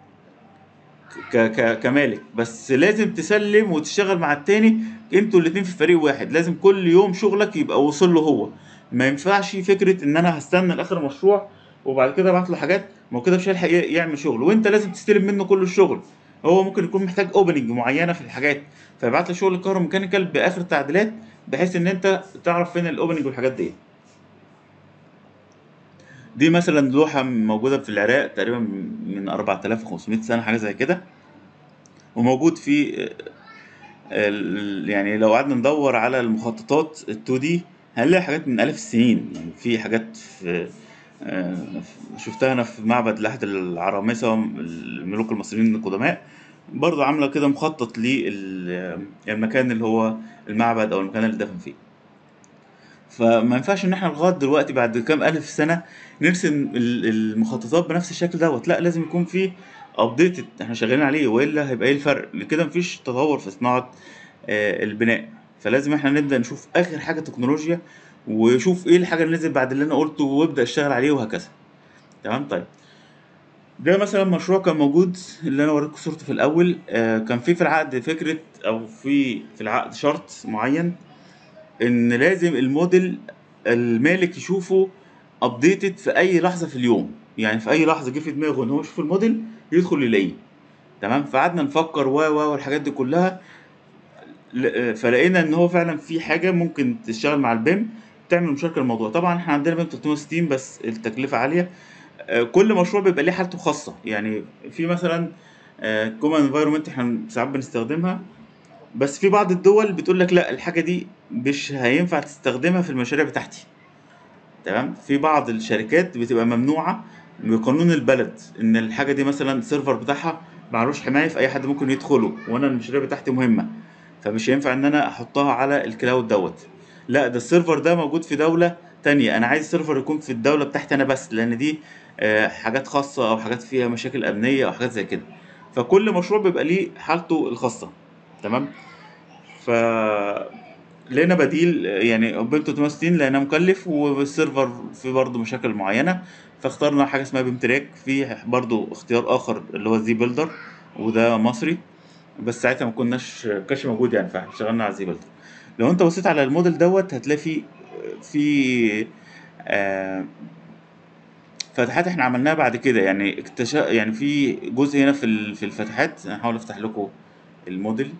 كمالك، بس لازم تسلم وتشتغل مع التاني، انتوا الاتنين في فريق واحد، لازم كل يوم شغلك يبقى وصل له هو. ما ينفعش فكرة ان انا هستنى لاخر مشروع وبعد كده ابعت له حاجات، ما هو كده مش هيلحق يعمل شغل، وانت لازم تستلم منه كل الشغل. هو ممكن يكون محتاج اوبننج معينة في الحاجات، فيبعت لي شغل الكهروميكانيكال باخر تعديلات، بحيث ان انت تعرف فين الاوبننج والحاجات دي. دي مثلا لوحة موجودة في العراق تقريبا من 4500 سنة، حاجة زي كده. وموجود في يعني لو قعدنا ندور على المخططات ال 2 دي هنلاقي حاجات من آلاف السنين. يعني في حاجات في شفتها أنا في معبد لأحد العرامسة، الملوك المصريين القدماء، برضو عاملة كده مخطط للمكان اللي هو المعبد أو المكان اللي دفن فيه. فما ينفعش إن احنا لغاية دلوقتي بعد كام ألف سنة نرسم المخططات بنفس الشكل دوت. لا، لازم يكون في ابديتد احنا شغالين عليه، والا هيبقى ايه الفرق كده؟ مفيش تطور في صناعة البناء. فلازم احنا نبدأ نشوف اخر حاجة تكنولوجيا، وشوف ايه الحاجة اللي نزل بعد اللي انا قلته، وابدأ اشتغل عليه وهكذا. تمام. طيب، ده مثلا مشروع كان موجود اللي انا وريتكم صورته في الاول. كان في العقد فكرة، او في العقد شرط معين، ان لازم الموديل المالك يشوفه ابديتد في اي لحظة في اليوم. يعني في اي لحظة جه في دماغه ان هو يشوف الموديل، يدخل يلاقيه. تمام. فقعدنا نفكر والحاجات دي كلها، فلقينا ان هو فعلا في حاجه ممكن تشتغل مع البيم تعمل مشاركه الموضوع. طبعا احنا عندنا بيم 360 بس التكلفه عاليه. كل مشروع بيبقى ليه حالته خاصه. يعني في مثلا كومن انفايرمنت احنا ساعات بنستخدمها، بس في بعض الدول بتقول لك لا، الحاجه دي مش هينفع تستخدمها في المشاريع بتاعتي. تمام. في بعض الشركات بتبقى ممنوعه بقانون البلد ان الحاجه دي مثلا السيرفر بتاعها معلوش حمايه، في اي حد ممكن يدخله، وانا المشاريع بتاعتي مهمه، فمش هينفع ان انا احطها على الكلاود دوت. لا، ده السيرفر ده موجود في دولة تانية، انا عايز السيرفر يكون في الدولة بتاعتي انا بس، لان دي حاجات خاصة او حاجات فيها مشاكل امنية او حاجات زي كده. فكل مشروع بيبقى ليه حالته الخاصة. تمام. ف لقينا بديل، يعني اوبن 360 لقيناه مكلف، والسيرفر فيه برضه مشاكل معينة، فاخترنا حاجة اسمها بيم تراك. في برضه اختيار اخر اللي هو زي بيلدر، وده مصري. بس ساعتها ما كانش موجود يعني، فاحنا اشتغلنا على زيبل. لو انت بصيت على الموديل دوت هتلاقي في آه، فتحات احنا عملناها بعد كده، يعني يعني في جزء هنا في الفتحات. انا هحاول افتح لكم الموديل.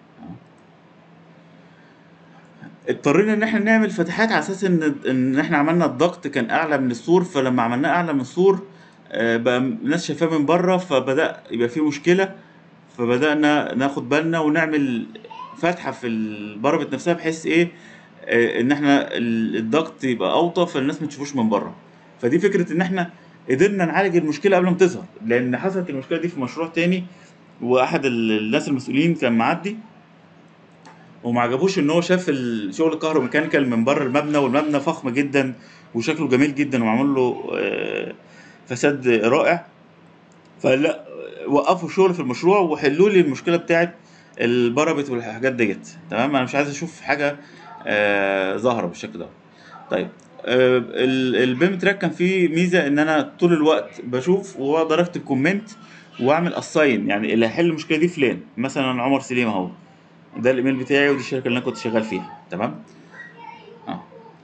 اضطرينا ان احنا نعمل فتحات على اساس ان احنا عملنا الضغط كان اعلى من السور، فلما عملناه اعلى من السور بقى الناس شايفاه من بره، فبدأ يبقى فيه مشكلة. فبدأنا ناخد بالنا ونعمل فتحة في البربت نفسها، بحيث ايه ان احنا الضغط يبقى اوطى فالناس ما تشوفوش من بره. فدي فكرة ان احنا قدرنا نعالج المشكلة قبل ما تظهر، لان حصلت المشكلة دي في مشروع تاني، واحد الناس المسؤولين كان معدي وما عجبوش ان هو شاف الشغل الكهروميكانيكال من بره المبنى، والمبنى فخم جدا وشكله جميل جدا ومعمول له فساد رائع. فلا، وقفوا الشغل في المشروع وحلوا لي المشكله بتاعت البربت والحاجات ديت. تمام، انا مش عايز اشوف حاجه ظاهره بالشكل ده. طيب، البيم تراك كان فيه ميزه ان انا طول الوقت بشوف واقدر اكتب كومنت واعمل اساين، يعني اللي هيحل المشكله دي فلان مثلا عمر سليم اهو، ده الايميل بتاعي ودي الشركه اللي انا كنت شغال فيها. تمام. اه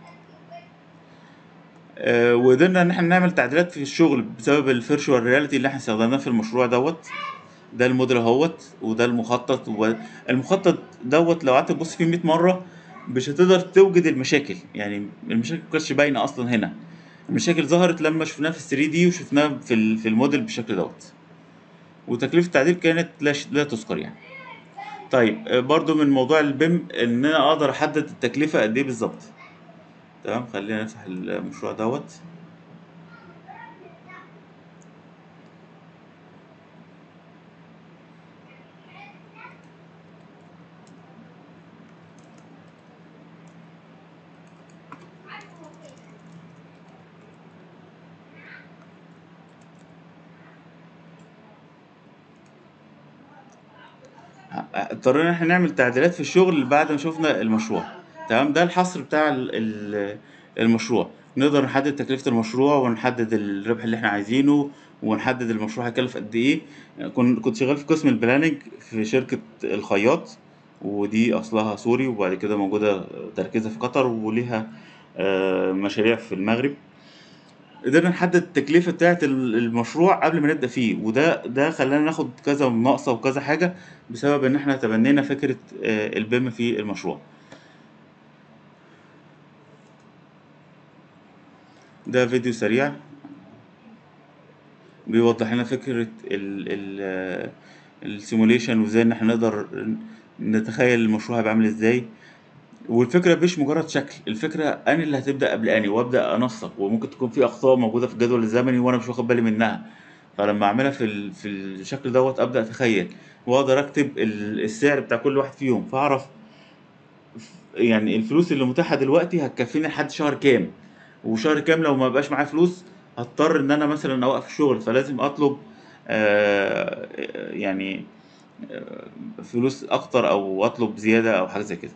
وقدرنا ان احنا نعمل تعديلات في الشغل بسبب الفيرشوال رياليتي اللي احنا استخدمناه في المشروع دوت. ده الموديل اهوت، وده المخطط. والمخطط دوت لو قعدت تبص فيه 100 مره مش هتقدر توجد المشاكل، يعني المشاكل مكانتش باينه اصلا هنا. المشاكل ظهرت لما شفناها في ال 3 دي وشفناها في الموديل بالشكل دوت. وتكلفه التعديل كانت لا تذكر يعني. طيب برضو من موضوع البيم ان انا اقدر احدد التكلفه قد ايه بالظبط. تمام، خلينا نفتح المشروع دوت. اضطرينا ان احنا نعمل تعديلات في الشغل بعد ما شفنا المشروع. تمام، ده الحصر بتاع المشروع. نقدر نحدد تكلفة المشروع ونحدد الربح اللي احنا عايزينه ونحدد المشروع هيكلف قد ايه. كنت شغال في قسم البلاننج في شركة الخياط، ودي اصلها سوري وبعد كده موجودة تركيزها في قطر وليها مشاريع في المغرب. قدرنا نحدد التكلفة بتاعة المشروع قبل ما نبدأ فيه، وده خلانا ناخد كذا مناقصة وكذا حاجة بسبب إن إحنا تبنينا فكرة البيم في المشروع. ده فيديو سريع بيوضح لنا فكرة السيموليشن وازاي ان احنا نقدر نتخيل المشروع هيبقى عامل ازاي. والفكرة مش مجرد شكل، الفكرة أنا اللي هتبدأ قبل أني وأبدأ أنسق، وممكن تكون في أخطاء موجودة في الجدول الزمني وأنا مش واخد بالي منها. فلما أعملها في الشكل دوت أبدأ أتخيل وأقدر أكتب السعر بتاع كل واحد فيهم، فأعرف يعني الفلوس اللي متاحة دلوقتي هتكفيني لحد شهر كام. وشهر كام لو ما بقاش معايا فلوس هضطر إن أنا مثلا أوقف الشغل، فلازم أطلب يعني فلوس أكتر أو أطلب زيادة أو حاجة زي كده.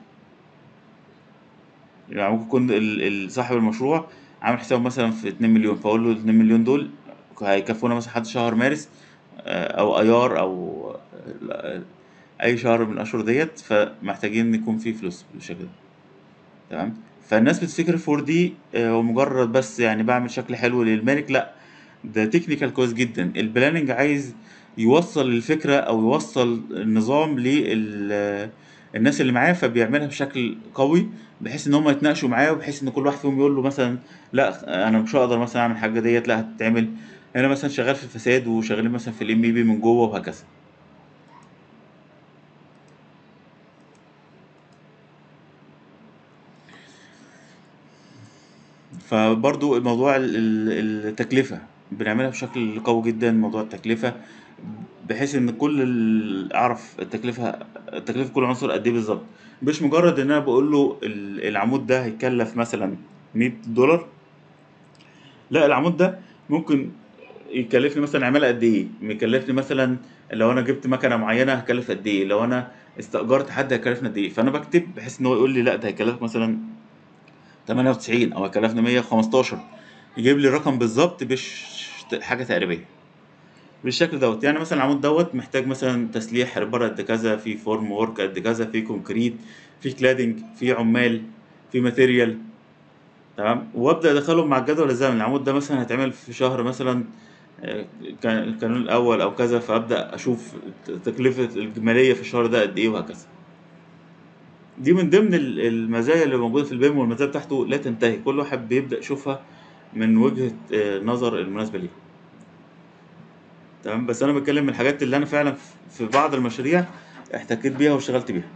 يعني ممكن يكون صاحب المشروع عامل حسابه مثلا في 2 مليون، فاقول له ال 2 مليون دول هيكفونا مثلا لحد شهر مارس او ايار او اي شهر من الاشهر ديت، فمحتاجين يكون فيه فلوس بالشكل ده. تمام. فالناس بتفتكر 4 دي هو مجرد بس يعني بعمل شكل حلو للمالك، لا، ده تكنيكال كويس جدا. البلاننج عايز يوصل الفكرة او يوصل النظام الناس اللي معاه، فبيعملها بشكل قوي بحيث ان هم يتناقشوا معاه، وبحيث ان كل واحد فيهم يقول له مثلا لا انا مش هقدر مثلا اعمل حاجه ديت، لا هتتعمل. انا مثلا شغال في الفساد وشغالين مثلا في الام بي من جوه وهكذا. فبرضو الموضوع التكلفة بنعملها بشكل قوي جدا، موضوع التكلفة بحيث ان اعرف التكلفة كل عنصر قد ايه بالظبط. مش مجرد ان انا بقول له العمود ده هيكلف مثلا $100، لا، العمود ده ممكن يكلفني مثلا عمالة قد ايه، مكلفني مثلا لو انا جبت مكنة معينة هكلف قد ايه، لو انا استأجرت حد هيكلفني قد ايه. فانا بكتب بحيث ان هو يقول لي لا ده هيكلفك مثلا 98 او هيكلفني 115، يجيب لي الرقم بالظبط مش حاجه تقريبيه. بالشكل دوت. يعني مثلا العمود دوت محتاج مثلا تسليح عبارة قد كذا، في فورم وورك قد كذا، في كونكريت، في كلادنج، في عمال، في ماتيريال. تمام، وابدا ادخلهم مع الجدول الزمني. العمود ده مثلا هيتعمل في شهر مثلا، كان القانون الاول او كذا، فابدا اشوف التكلفه الجماليه في الشهر ده قد ايه، وهكذا. دي من ضمن المزايا اللي موجوده في البيم، والمزايا بتاعته لا تنتهي، كل واحد بيبدا يشوفها من وجهه نظر المناسبه ليه. تمام، بس انا بتكلم من الحاجات اللي انا فعلا في بعض المشاريع احتكيت بيها واشتغلت بيها.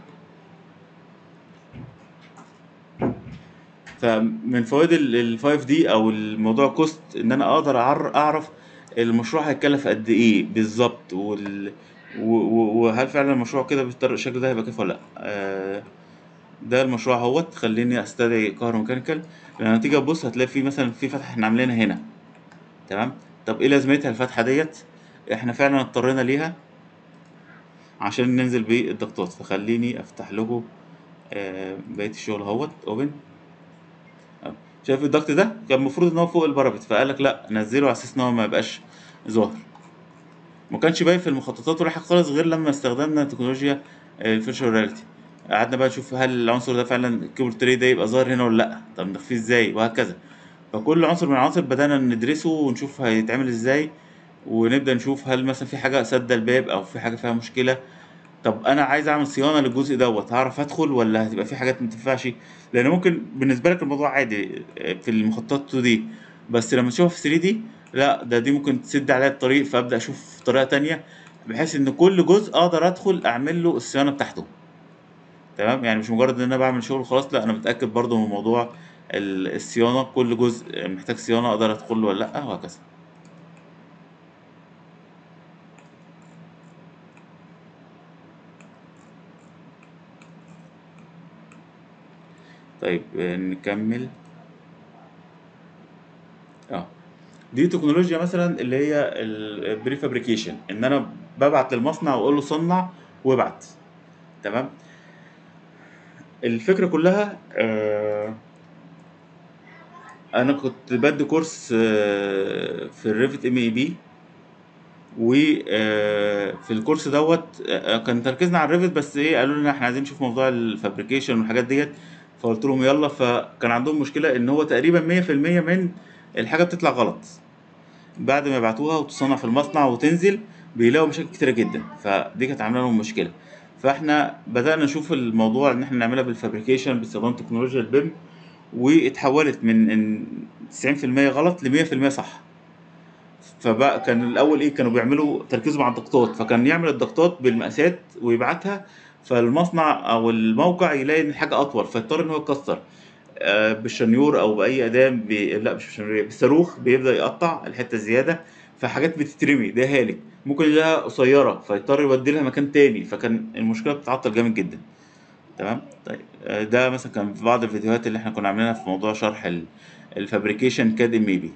فمن فوائد ال 5 دي او الموضوع كوست، ان انا اقدر اعرف المشروع هيتكلف قد ايه بالظبط، وهل فعلا المشروع كده بالشكل ده هيبقى كيف ولا لا. ده المشروع اهوت. خليني استدعي كهروميكانيكال. لما تيجي تبص هتلاقي في مثلا في فتحه احنا عاملينها هنا. تمام، طب ايه لازمتها الفتحه ديت؟ احنا فعلا اضطرينا ليها عشان ننزل بالضغطات. فخليني افتح لكم بقيه الشغل اهوت اوبن. شايف الضغط ده كان المفروض ان هو فوق البارابت، فقال لك لا نزله على اساس ان هو ما يبقاش ظاهر. ما كانش باين في المخططات ولا حاجه خالص غير لما استخدمنا تكنولوجيا الفيرتشوال رياليتي. قعدنا بقى نشوف هل العنصر ده فعلا الكيبل تري ده يبقى ظاهر هنا ولا لا، طب نخفيه ازاي، وهكذا. فكل عنصر من العناصر بدأنا ندرسه ونشوف هيتعمل ازاي، ونبدأ نشوف هل مثلا في حاجة سد الباب أو في حاجة فيها مشكلة. طب انا عايز اعمل صيانه للجزء دوت، هعرف ادخل ولا هتبقى في حاجات ما تنفعش؟ لان ممكن بالنسبه لك الموضوع عادي في المخططات 2 دي، بس لما تشوفها في 3 دي لا، دي ممكن تسد عليا الطريق، فابدا اشوف طريقه تانية بحيث ان كل جزء اقدر ادخل اعمل له الصيانه بتاعته. تمام، يعني مش مجرد ان انا بعمل شغل خلاص، لا انا متاكد برضو من موضوع الصيانه، كل جزء محتاج صيانه اقدر ادخل له ولا لا، وهكذا. طيب نكمل. اه، دي تكنولوجيا مثلا اللي هي البري فابريكيشن، ان انا ببعت للمصنع واقول له صنع وابعت. تمام، الفكره كلها انا كنت بدي كورس في الريفت ام اي بي، وفي الكورس دوت كان تركيزنا على الريفت، بس ايه قالوا لنا احنا عايزين نشوف موضوع الفابريكيشن والحاجات ديت. فقلت لهم يلا. فكان عندهم مشكله ان هو تقريبا 100% من الحاجه بتطلع غلط بعد ما يبعتوها وتصنع في المصنع وتنزل، بيلاقوا مشاكل كتيرة جدا. فدي كانت عاملة لهم مشكلة. فاحنا بدأنا نشوف الموضوع ان احنا نعملها بالفابريكيشن باستخدام تكنولوجيا البيم، واتحولت من ان 90% غلط ل 100% صح. فبقى كان الاول ايه، كانوا بيعملوا تركيزهم على الضغطات، فكان يعمل الضغطات بالمقاسات ويبعتها، فالمصنع او الموقع يلاقي ان الحاجه اطول فيضطر ان هو يكسر بالشنيور او باي اداه لا مش بالشنيور، بالصاروخ بيبدا يقطع الحته الزياده. فحاجات بتترمي ده هالك، ممكن يلاقيها قصيره فيضطر يودي لها مكان تاني، فكان المشكله بتتعطل جامد جدا. تمام، طيب ده مثلا كان في بعض الفيديوهات اللي احنا كنا عاملينها في موضوع شرح الفابريكيشن كاد ام بي.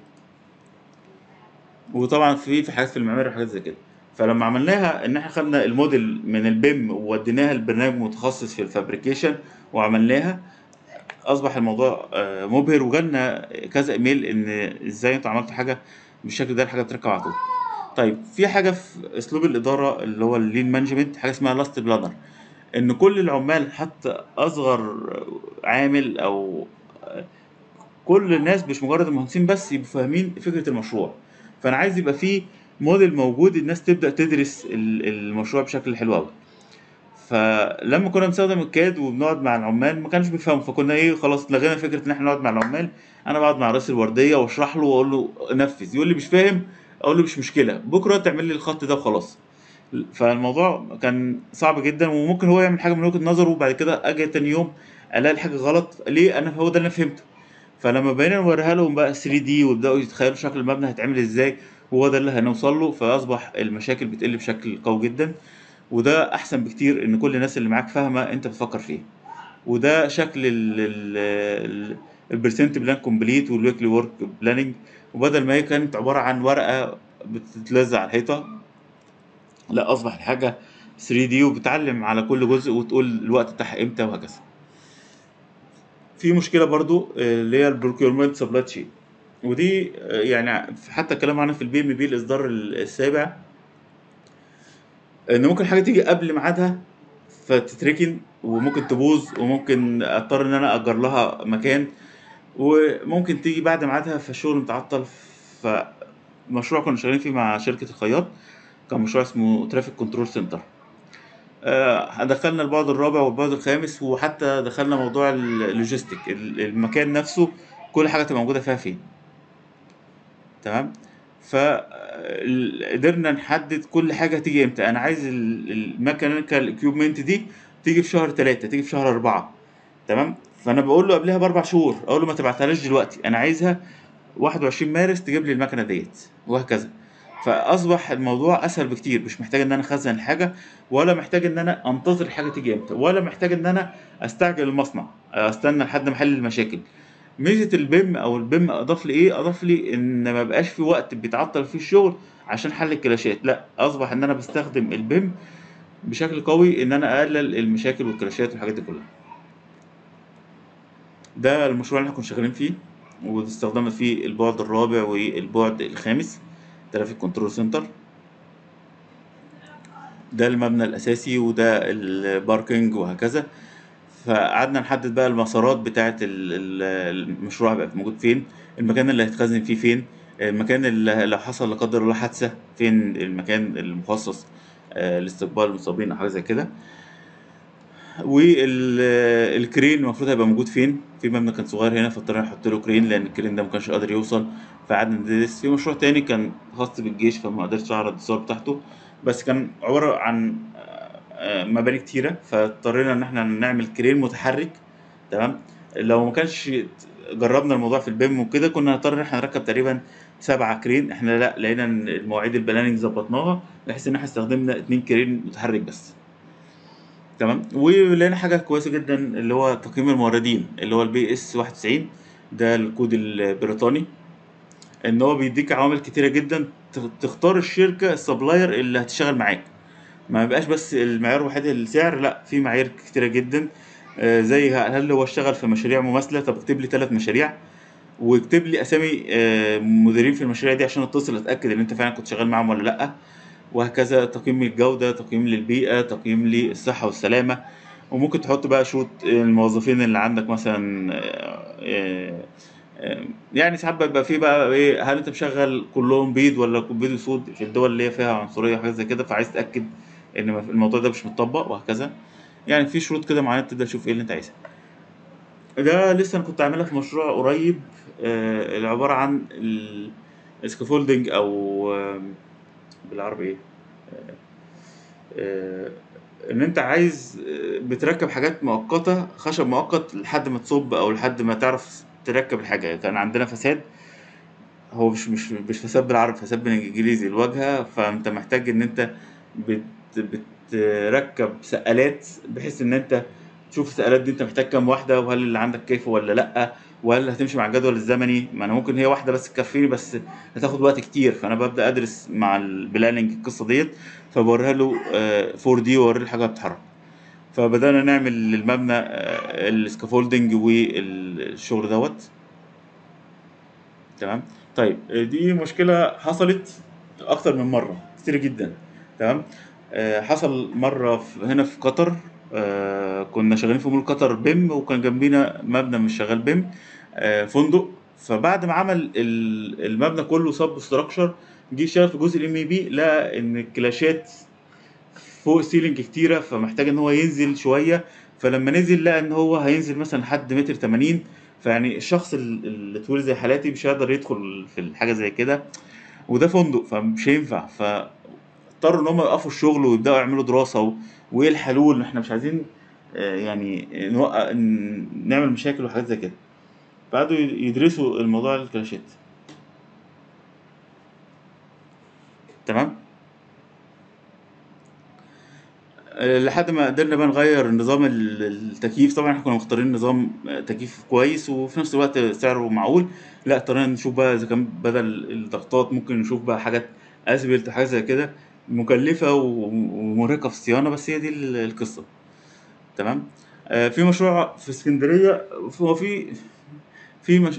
وطبعا في حاجات في المعماري وحاجات زي كده. فلما عملناها ان احنا خدنا الموديل من البيم ووديناها لبرنامج متخصص في الفابريكيشن وعملناها، اصبح الموضوع مبهر، وجالنا كذا ايميل ان ازاي انتوا عملتوا حاجه بالشكل ده، الحاجه بتركب على طول. طيب في حاجه في اسلوب الاداره اللي هو اللين مانجمنت، حاجه اسمها لاست بلانر، ان كل العمال حتى اصغر عامل او كل الناس مش مجرد المهندسين بس يبقوا فاهمين فكره المشروع. فانا عايز يبقى في موديل موجود الناس تبدا تدرس المشروع بشكل حلو قوي. فلما كنا بنستخدم الكاد وبنقعد مع العمال ما كانش بيفهموا، فكنا ايه خلاص لغينا فكره ان احنا نقعد مع العمال. انا بقعد مع رئيس الورديه واشرح له واقول له نفذ، يقول لي مش فاهم، اقول له مش مشكله بكره تعمل لي الخط ده وخلاص. فالموضوع كان صعب جدا، وممكن هو يعمل حاجه من وجهه نظره وبعد كده اجي تاني يوم الاقي الحاجه غلط. ليه؟ انا هو ده اللي انا فهمته. فلما بقينا نوريها لهم بقى 3 دي ويبداوا يتخيلوا شكل المبنى هيتعمل ازاي، وهو ده اللي هنوصل له، فاصبح المشاكل بتقل بشكل قوي جدا. وده احسن بكتير ان كل الناس اللي معاك فاهمه انت بتفكر فيه. وده شكل البرسنت بلان كومبليت والويكلي ورك بلاننج. وبدل ما هي كانت عباره عن ورقه بتتلزق على الحيطه، لا اصبح الحاجه 3 دي وبتعلم على كل جزء وتقول الوقت بتاعها امتى، وهكذا. في مشكله برضو اللي هي البروكيورمنت سبلاي تشين. ودي يعني حتى الكلام عنها في البي ام بي الاصدار السابع. ان ممكن حاجه تيجي قبل ميعادها فتتركن، وممكن تبوظ، وممكن اضطر ان انا اجر لها مكان، وممكن تيجي بعد ميعادها فالشغل متعطل. فمشروع كنا شغالين فيه مع شركه الخياط، كان مشروع اسمه ترافيك كنترول سنتر. دخلنا البعد الرابع والبعد الخامس، وحتى دخلنا موضوع اللوجيستيك، المكان نفسه كل حاجه تبقى موجوده فيها فين. تمام. فقدرنا نحدد كل حاجه تيجي امتى. انا عايز الميكانيكال اكيوبمنت دي تيجي في شهر 3، تيجي في شهر 4. تمام. فانا بقول له قبلها ب4 شهور، اقول له ما تبعتهاش دلوقتي، انا عايزها 21 مارس تجيب لي المكنه ديت، وهكذا. فاصبح الموضوع اسهل بكتير، مش محتاج ان انا اخزن الحاجه، ولا محتاج ان انا انتظر الحاجه تيجي امتى، ولا محتاج ان انا استعجل المصنع استنى لحد ما احل المشاكل. ميزه البيم، او البيم اضاف لي ايه؟ اضاف لي ان ما بقاش في وقت بيتعطل فيه الشغل عشان حل الكلاشات، لا، اصبح ان انا بستخدم البيم بشكل قوي ان انا اقلل المشاكل والكلاشات والحاجات دي كلها. ده المشروع اللي احنا كنا شغالين فيه، واستخدمنا فيه البعد الرابع والبعد الخامس، ترافيك كنترول سنتر. ده المبنى الأساسي، وده الباركينج، وهكذا. فقعدنا نحدد بقى المسارات بتاعة المشروع هيبقى موجود فين، المكان اللي هيتخزن فيه فين، المكان اللي لو حصل لا قدر الله حادثة فين المكان المخصص لاستقبال المصابين أو حاجة زي كده. والكرين المفروض هيبقى موجود فين. في مبنى كان صغير هنا فاضطرينا نحط له كرين لان الكرين ده ما كانش قادر يوصل، فقعدنا ندرس. في مشروع تاني كان خاص بالجيش فما قدرتش اعرض الصور بتاعته، بس كان عبارة عن مباني كتيرة، فاضطرينا ان احنا نعمل كرين متحرك. تمام. لو ما كانش جربنا الموضوع في البيم وكده كنا هنضطر ان احنا نركب تقريبا 7 كرين. احنا لا، لقينا ان المواعيد البلاننج ظبطناها بحيث ان احنا استخدمنا 2 كرين متحرك بس. تمام. ولقينا حاجة كويسة جدا اللي هو تقييم الموردين، اللي هو الBS 91. ده الكود البريطاني، ان هو بيديك عوامل كتيرة جدا تختار الشركة السبلاير اللي هتشتغل معاك. ما بيبقاش بس المعيار الوحيد السعر، لا، في معايير كتيرة جدا. زي هل هو اشتغل في مشاريع مماثلة؟ طب اكتب لي 3 مشاريع، واكتب لي اسامي مديرين في المشاريع دي عشان اتصل اتاكد ان انت فعلا كنت شغال معاهم ولا لا. وهكذا، تقييم للجودة، تقييم للبيئة، تقييم للصحة والسلامة. وممكن تحط بقى شروط الموظفين اللي عندك مثلا. يعني ساعات بيبقى فيه بقى ايه، هل انت مشغل كلهم بيض ولا بيض وسود في الدول اللي هي فيها عنصرية وحاجات زي كده، فعايز تتأكد ان الموضوع ده مش متطبق، وهكذا. يعني في شروط كده معينة تبدأ تشوف ايه اللي انت عايزها. ده لسه انا كنت عاملها في مشروع قريب، اللي عبارة عن السكافولدنج، او بالعربي ايه، آه، ان انت عايز بتركب حاجات مؤقتة، خشب مؤقت لحد ما تصب او لحد ما تعرف تركب الحاجة. كان عندنا فساد، هو مش فساد بالعربي، فساد بالانجليزي، الواجهة. فانت محتاج ان انت بت بتركب سقالات بحيث ان انت تشوف السقالات دي انت محتاج كام واحدة، وهل اللي عندك كيف ولا لأ، وهل هتمشي مع الجدول الزمني. ما انا ممكن هي واحدة بس تكفيني، بس هتاخد وقت كتير. فانا ببدأ ادرس مع البلاننج القصة ديت، فبوريها له 4D، واوري له حاجة بتتحرك. فبدأنا نعمل للمبنى السكافولدنج والشغل دوت. تمام. طيب دي مشكلة حصلت أكتر من مرة، كتير جدا. تمام. حصل مرة هنا في قطر. كنا شغالين في مول قطر بيم، وكان جنبينا مبنى مش شغال بيم، فندق. فبعد ما عمل المبنى كله سب ستراكشر، جه شاف في جزء الMEB، لقى ان الكلاشات فوق السيلينج كتيرة، فمحتاج ان هو ينزل شوية. فلما نزل لقى ان هو هينزل مثلا لحد متر 80. فيعني الشخص اللي طويل زي حالاتي مش هيقدر يدخل في الحاجة زي كده، وده فندق فمش هينفع. فاضطروا ان هم يوقفوا الشغل ويبدأوا يعملوا دراسة وايه الحلول. احنا مش عايزين يعني نوقع نعمل مشاكل وحاجات زي كده. فقعدوا يدرسوا الموضوع الكلاشات. تمام. لحد ما قدرنا بقى نغير نظام التكييف. طبعا احنا كنا مختارين نظام تكييف كويس وفي نفس الوقت سعره معقول. لا، اضطرينا نشوف بقى اذا كان بدل الضغطات ممكن نشوف بقى حاجات اسبلت، حاجه زي كده، مكلفه ومرهقه في الصيانه، بس هي دي القصه. تمام. في مشروع في اسكندريه، هو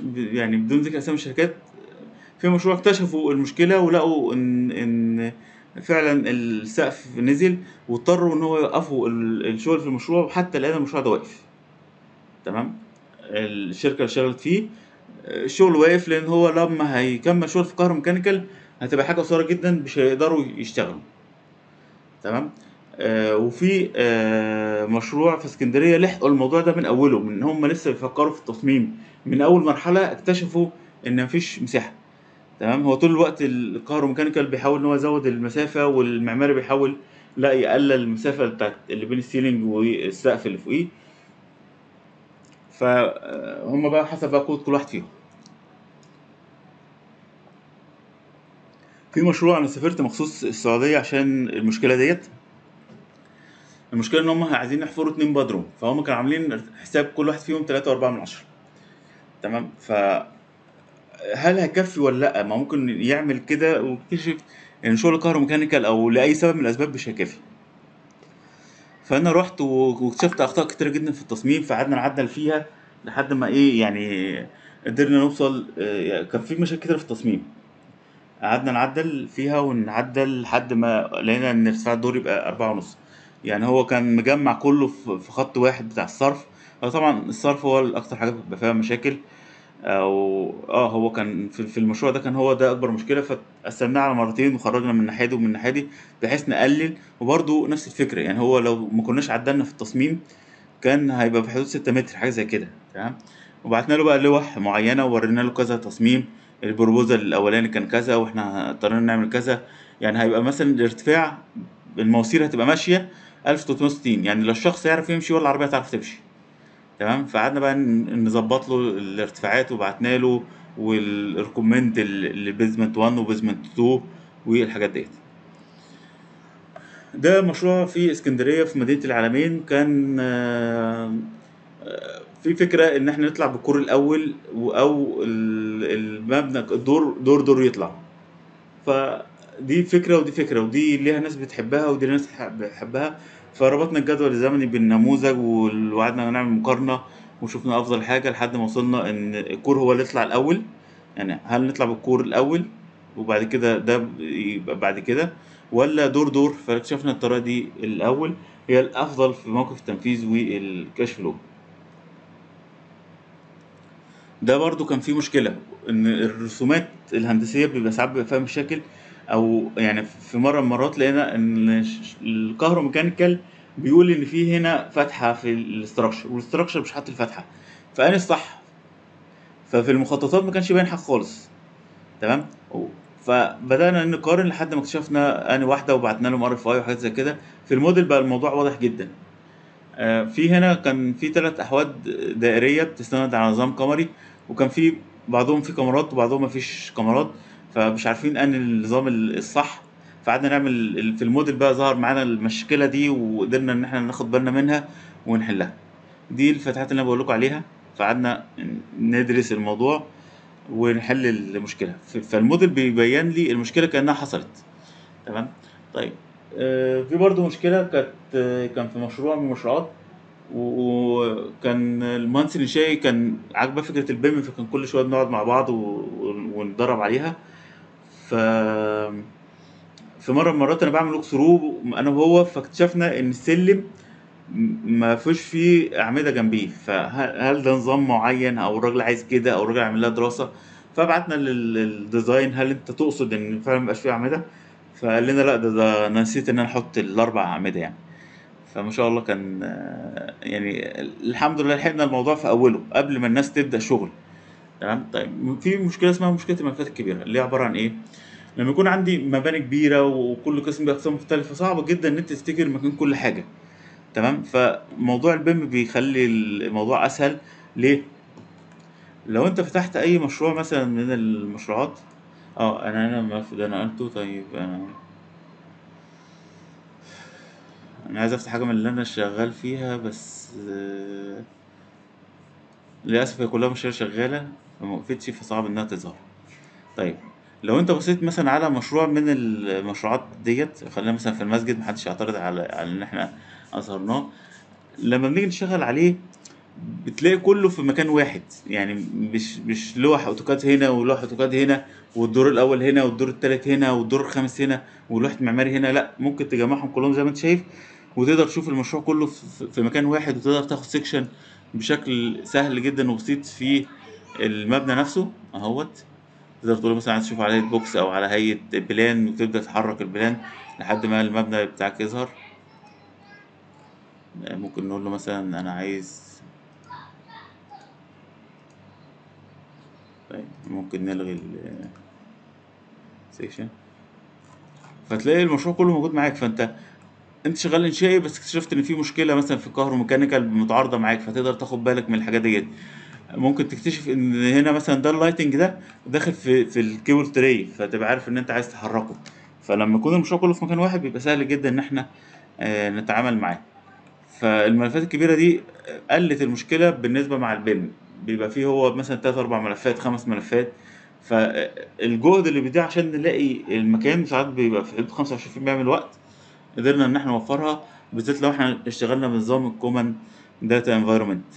يعني بدون ذكر اسامي الشركات، في مشروع اكتشفوا المشكله ولقوا ان فعلا السقف نزل، واضطروا ان هو يوقفوا الشغل في المشروع، وحتى الان المشروع ده واقف. تمام. الشركه اللي اشتغلت فيه الشغل واقف، لان هو لما هيكمل شغل في كهروميكانيكال هتبقى حاجه قصيره جدا، مش هيقدروا يشتغلوا. تمام. وفي مشروع في اسكندريه لحقوا الموضوع ده من اوله، من هم لسه بيفكروا في التصميم، من اول مرحله اكتشفوا ان مفيش مساحه. تمام. هو طول الوقت الكهروميكانيكال بيحاول ان هو يزود المسافه، والمعماري بيحاول لا يقلل المسافه بتاعت اللي بين السيلينج والسقف اللي فوقيه. فهم بقى حسب بقى قوه كل واحد فيهم. في مشروع انا سافرت مخصوص السعوديه عشان المشكله ديت. المشكله ان هم عايزين يحفروا 2 بدروم، فهم كانوا عاملين حساب كل واحد فيهم 3.4 من 10. تمام. فهل هيكفي ولا لا؟ ما ممكن يعمل كده ويكتشف ان شغل كهروميكانيكال او لاي سبب من الاسباب مش هيكفي. فانا رحت واكتشفت اخطاء كتيره جدا في التصميم، فقعدنا نعدل فيها لحد ما ايه يعني قدرنا نوصل. كان في مشاكل كتير في التصميم، قعدنا نعدل فيها ونعدل لحد ما لقينا ان ارتفاع الدور يبقى 4.5. يعني هو كان مجمع كله في خط واحد بتاع الصرف. هو طبعا الصرف هو الاكتر حاجه بيبقى فيها مشاكل. او هو كان في المشروع ده كان هو ده اكبر مشكله، فقسمناه على مرتين وخرجنا من الناحيه دي ومن الناحيه دي بحيث نقلل. وبرده نفس الفكره، يعني هو لو ما كناش عدلنا في التصميم كان هيبقى في حدود 6 متر حاجه زي كده. تمام. وبعتنا له بقى لوح معينه وورينا له كذا تصميم. البروبوزال الاولاني كان كذا واحنا اضطرينا نعمل كذا. يعني هيبقى مثلا الارتفاع، المواسير هتبقى ماشيه 1360، يعني لا الشخص يعرف يمشي ولا العربيه تعرف تمشي. تمام. فقعدنا بقى نظبط له الارتفاعات وبعتنا له، والريكومند البيزمنت 1 وبيزمنت 2 والحاجات ديت. ده مشروع في اسكندريه في مدينه العلمين. كان في فكره ان احنا نطلع بالكور الاول او المبنى دور يطلع. فدي فكره ودي فكره، ودي ليها ناس بتحبها ودي ناس بتحبها. فربطنا الجدول الزمني بالنموذج وقعدنا نعمل مقارنه وشوفنا افضل حاجه لحد ما وصلنا ان الكور هو اللي يطلع الاول. يعني هل نطلع بالكور الاول وبعد كده ده يبقى بعد كده، ولا دور؟ فاكتشفنا الطريقه دي الاول هي الافضل في موقف التنفيذ والكشف له. ده برضو كان فيه مشكلة إن الرسومات الهندسية ساعات بيبقى فيها مشاكل. أو يعني في مرة من المرات لقينا إن الكهروميكانيكال بيقول إن في هنا فتحة في الاستراكشر، والاستراكشر مش حاطط الفتحة. فأنا الصح، ففي المخططات ما كانش باين حاجة خالص. تمام. فبدأنا نقارن لحد ما اكتشفنا أني واحدة، وبعتنا لهم RFI وحاجات زي كده. في الموديل بقى الموضوع واضح جدا. في هنا كان في 3 أحواض دائرية بتستند على نظام قمري، وكان في بعضهم في كاميرات وبعضهم مفيش كاميرات، فمش عارفين أن النظام الصح. فقعدنا نعمل في الموديل بقى ظهر معانا المشكلة دي، وقدرنا إن احنا ناخد بالنا منها ونحلها. دي الفتحات اللي أنا بقولكوا عليها. فقعدنا ندرس الموضوع ونحل المشكلة. فالموديل بيبين لي المشكلة كأنها حصلت. تمام. طيب. في برضو مشكلة كانت كان في مشروع من المشروعات، وكان المهندس الإنشائي كان عاجباه فكرة البيم، فكان كل شوية بنقعد مع بعض ونتدرب عليها. ف في مرة من المرات أنا بعمل لوك ثرو أنا وهو، فاكتشفنا إن السلم ما فيش فيه أعمدة جنبيه. فهل ده نظام معين أو الراجل عايز كده أو الراجل عامل لها دراسة؟ فبعتنا للديزاين هل أنت تقصد إن فعلا مبقاش فيه أعمدة؟ فقال لنا لا، ده أنا نسيت إن أنا أحط ال4 أعمدة يعني. فما شاء الله كان يعني الحمد لله لحقنا الموضوع في اوله قبل ما الناس تبدا شغل. تمام. طيب في مشكله اسمها مشكله الملفات الكبيره، اللي هي عباره عن ايه؟ لما يكون عندي مباني كبيره وكل قسم باقسام مختلفه، صعب جدا ان انت تفتكر مكان كل حاجه. تمام. فموضوع البيم بيخلي الموضوع اسهل. ليه؟ لو انت فتحت اي مشروع مثلا من المشروعات. انا الملف ده نقلته. طيب انا عايز افتح حاجه من اللي انا شغال فيها، بس للأسف هي كلها مشاريع شغالة فما وقفتش، فصعب إنها تظهر. طيب. لو أنت بصيت مثلا على مشروع من المشروعات ديت، خلينا مثلا في المسجد، محدش يعترض على إن إحنا أظهرناه. لما بنيجي نشتغل عليه بتلاقي كله في مكان واحد، يعني مش لوح اوتوكاد هنا ولوح اوتوكاد هنا، والدور الاول هنا والدور التالت هنا والدور الخامس هنا ولوحة معماري هنا، لا ممكن تجمعهم كلهم زي ما انت شايف، وتقدر تشوف المشروع كله في مكان واحد، وتقدر تاخد سيكشن بشكل سهل جدا وبسيط في المبنى نفسه اهوت. تقدر تقول له مثلا عايز تشوف على هيئة بوكس او على هيئة بلان، وتبدأ تحرك البلان لحد ما المبنى بتاعك يظهر. ممكن نقول له مثلا انا عايز، طيب ممكن نلغي السيكشن، فتلاقي المشروع كله موجود معاك. انت شغال انشائي بس اكتشفت ان في مشكله مثلا في الكهروميكانيكال متعارضه معاك، فتقدر تاخد بالك من الحاجات ديت. ممكن تكتشف ان هنا مثلا ده اللايتنج ده داخل في الكيبل تري، فتبقى عارف ان انت عايز تحركه. فلما يكون المشروع كله في مكان واحد بيبقى سهل جدا ان احنا نتعامل معاه. فالملفات الكبيره دي قلت المشكله بالنسبه مع البيم. بيبقى فيه هو مثلا 3 4 ملفات 5 ملفات، فالجهد اللي بيضيع عشان نلاقي المكان ساعات بيبقى في حدود 25% من الوقت. قدرنا ان احنا نوفرها، بالذات لو احنا اشتغلنا بنظام الكومن داتا انفايرمنت.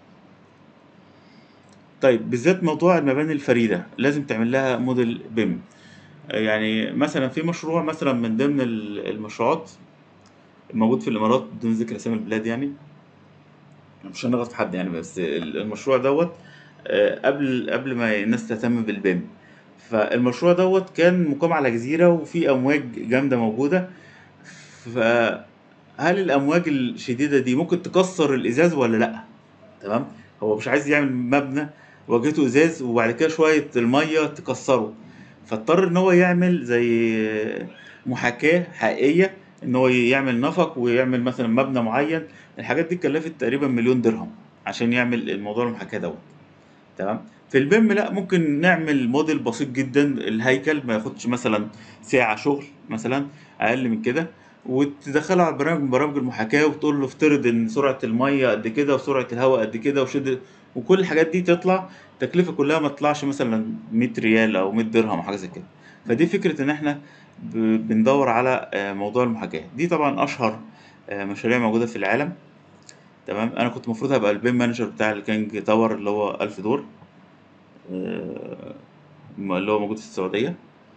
طيب بالذات موضوع المباني الفريده لازم تعمل لها موديل بيم. يعني مثلا في مشروع مثلا من ضمن المشروعات الموجود في الامارات بدون ذكر اسامي البلاد يعني، مش هنغلط في حد يعني، بس المشروع دوت قبل ما الناس تهتم بالبيم. فالمشروع دوت كان مقام على جزيرة وفي أمواج جامدة موجودة. فهل الأمواج الشديدة دي ممكن تكسر الإزاز ولا لأ؟ تمام. هو مش عايز يعمل مبنى واجهته ازاز وبعد كده شويه الميه تكسره، فاضطر ان هو يعمل زي محاكاه حقيقيه، ان هو يعمل نفق ويعمل مثلا مبنى معين. الحاجات دي كلفت تقريبا مليون درهم عشان يعمل الموضوع المحاكاه دوت. تمام. في البيم لا، ممكن نعمل موديل بسيط جدا، الهيكل ما ياخدش مثلا ساعة شغل مثلا، أقل من كده، وتدخله على برنامج من برامج المحاكاة وتقول له افترض إن سرعة المية قد كده وسرعة الهواء قد كده وشد، وكل الحاجات دي تطلع التكلفة كلها ما تطلعش مثلا 100 ريال أو 100 درهم أو حاجة زي كده. فدي فكرة إن إحنا بندور على موضوع المحاكاة دي. طبعا أشهر مشاريع موجودة في العالم. تمام. أنا كنت المفروض هبقى البيم مانجر بتاع الكينج تاور اللي هو 1000 دور، آه، اللي هو موجود في السعودية.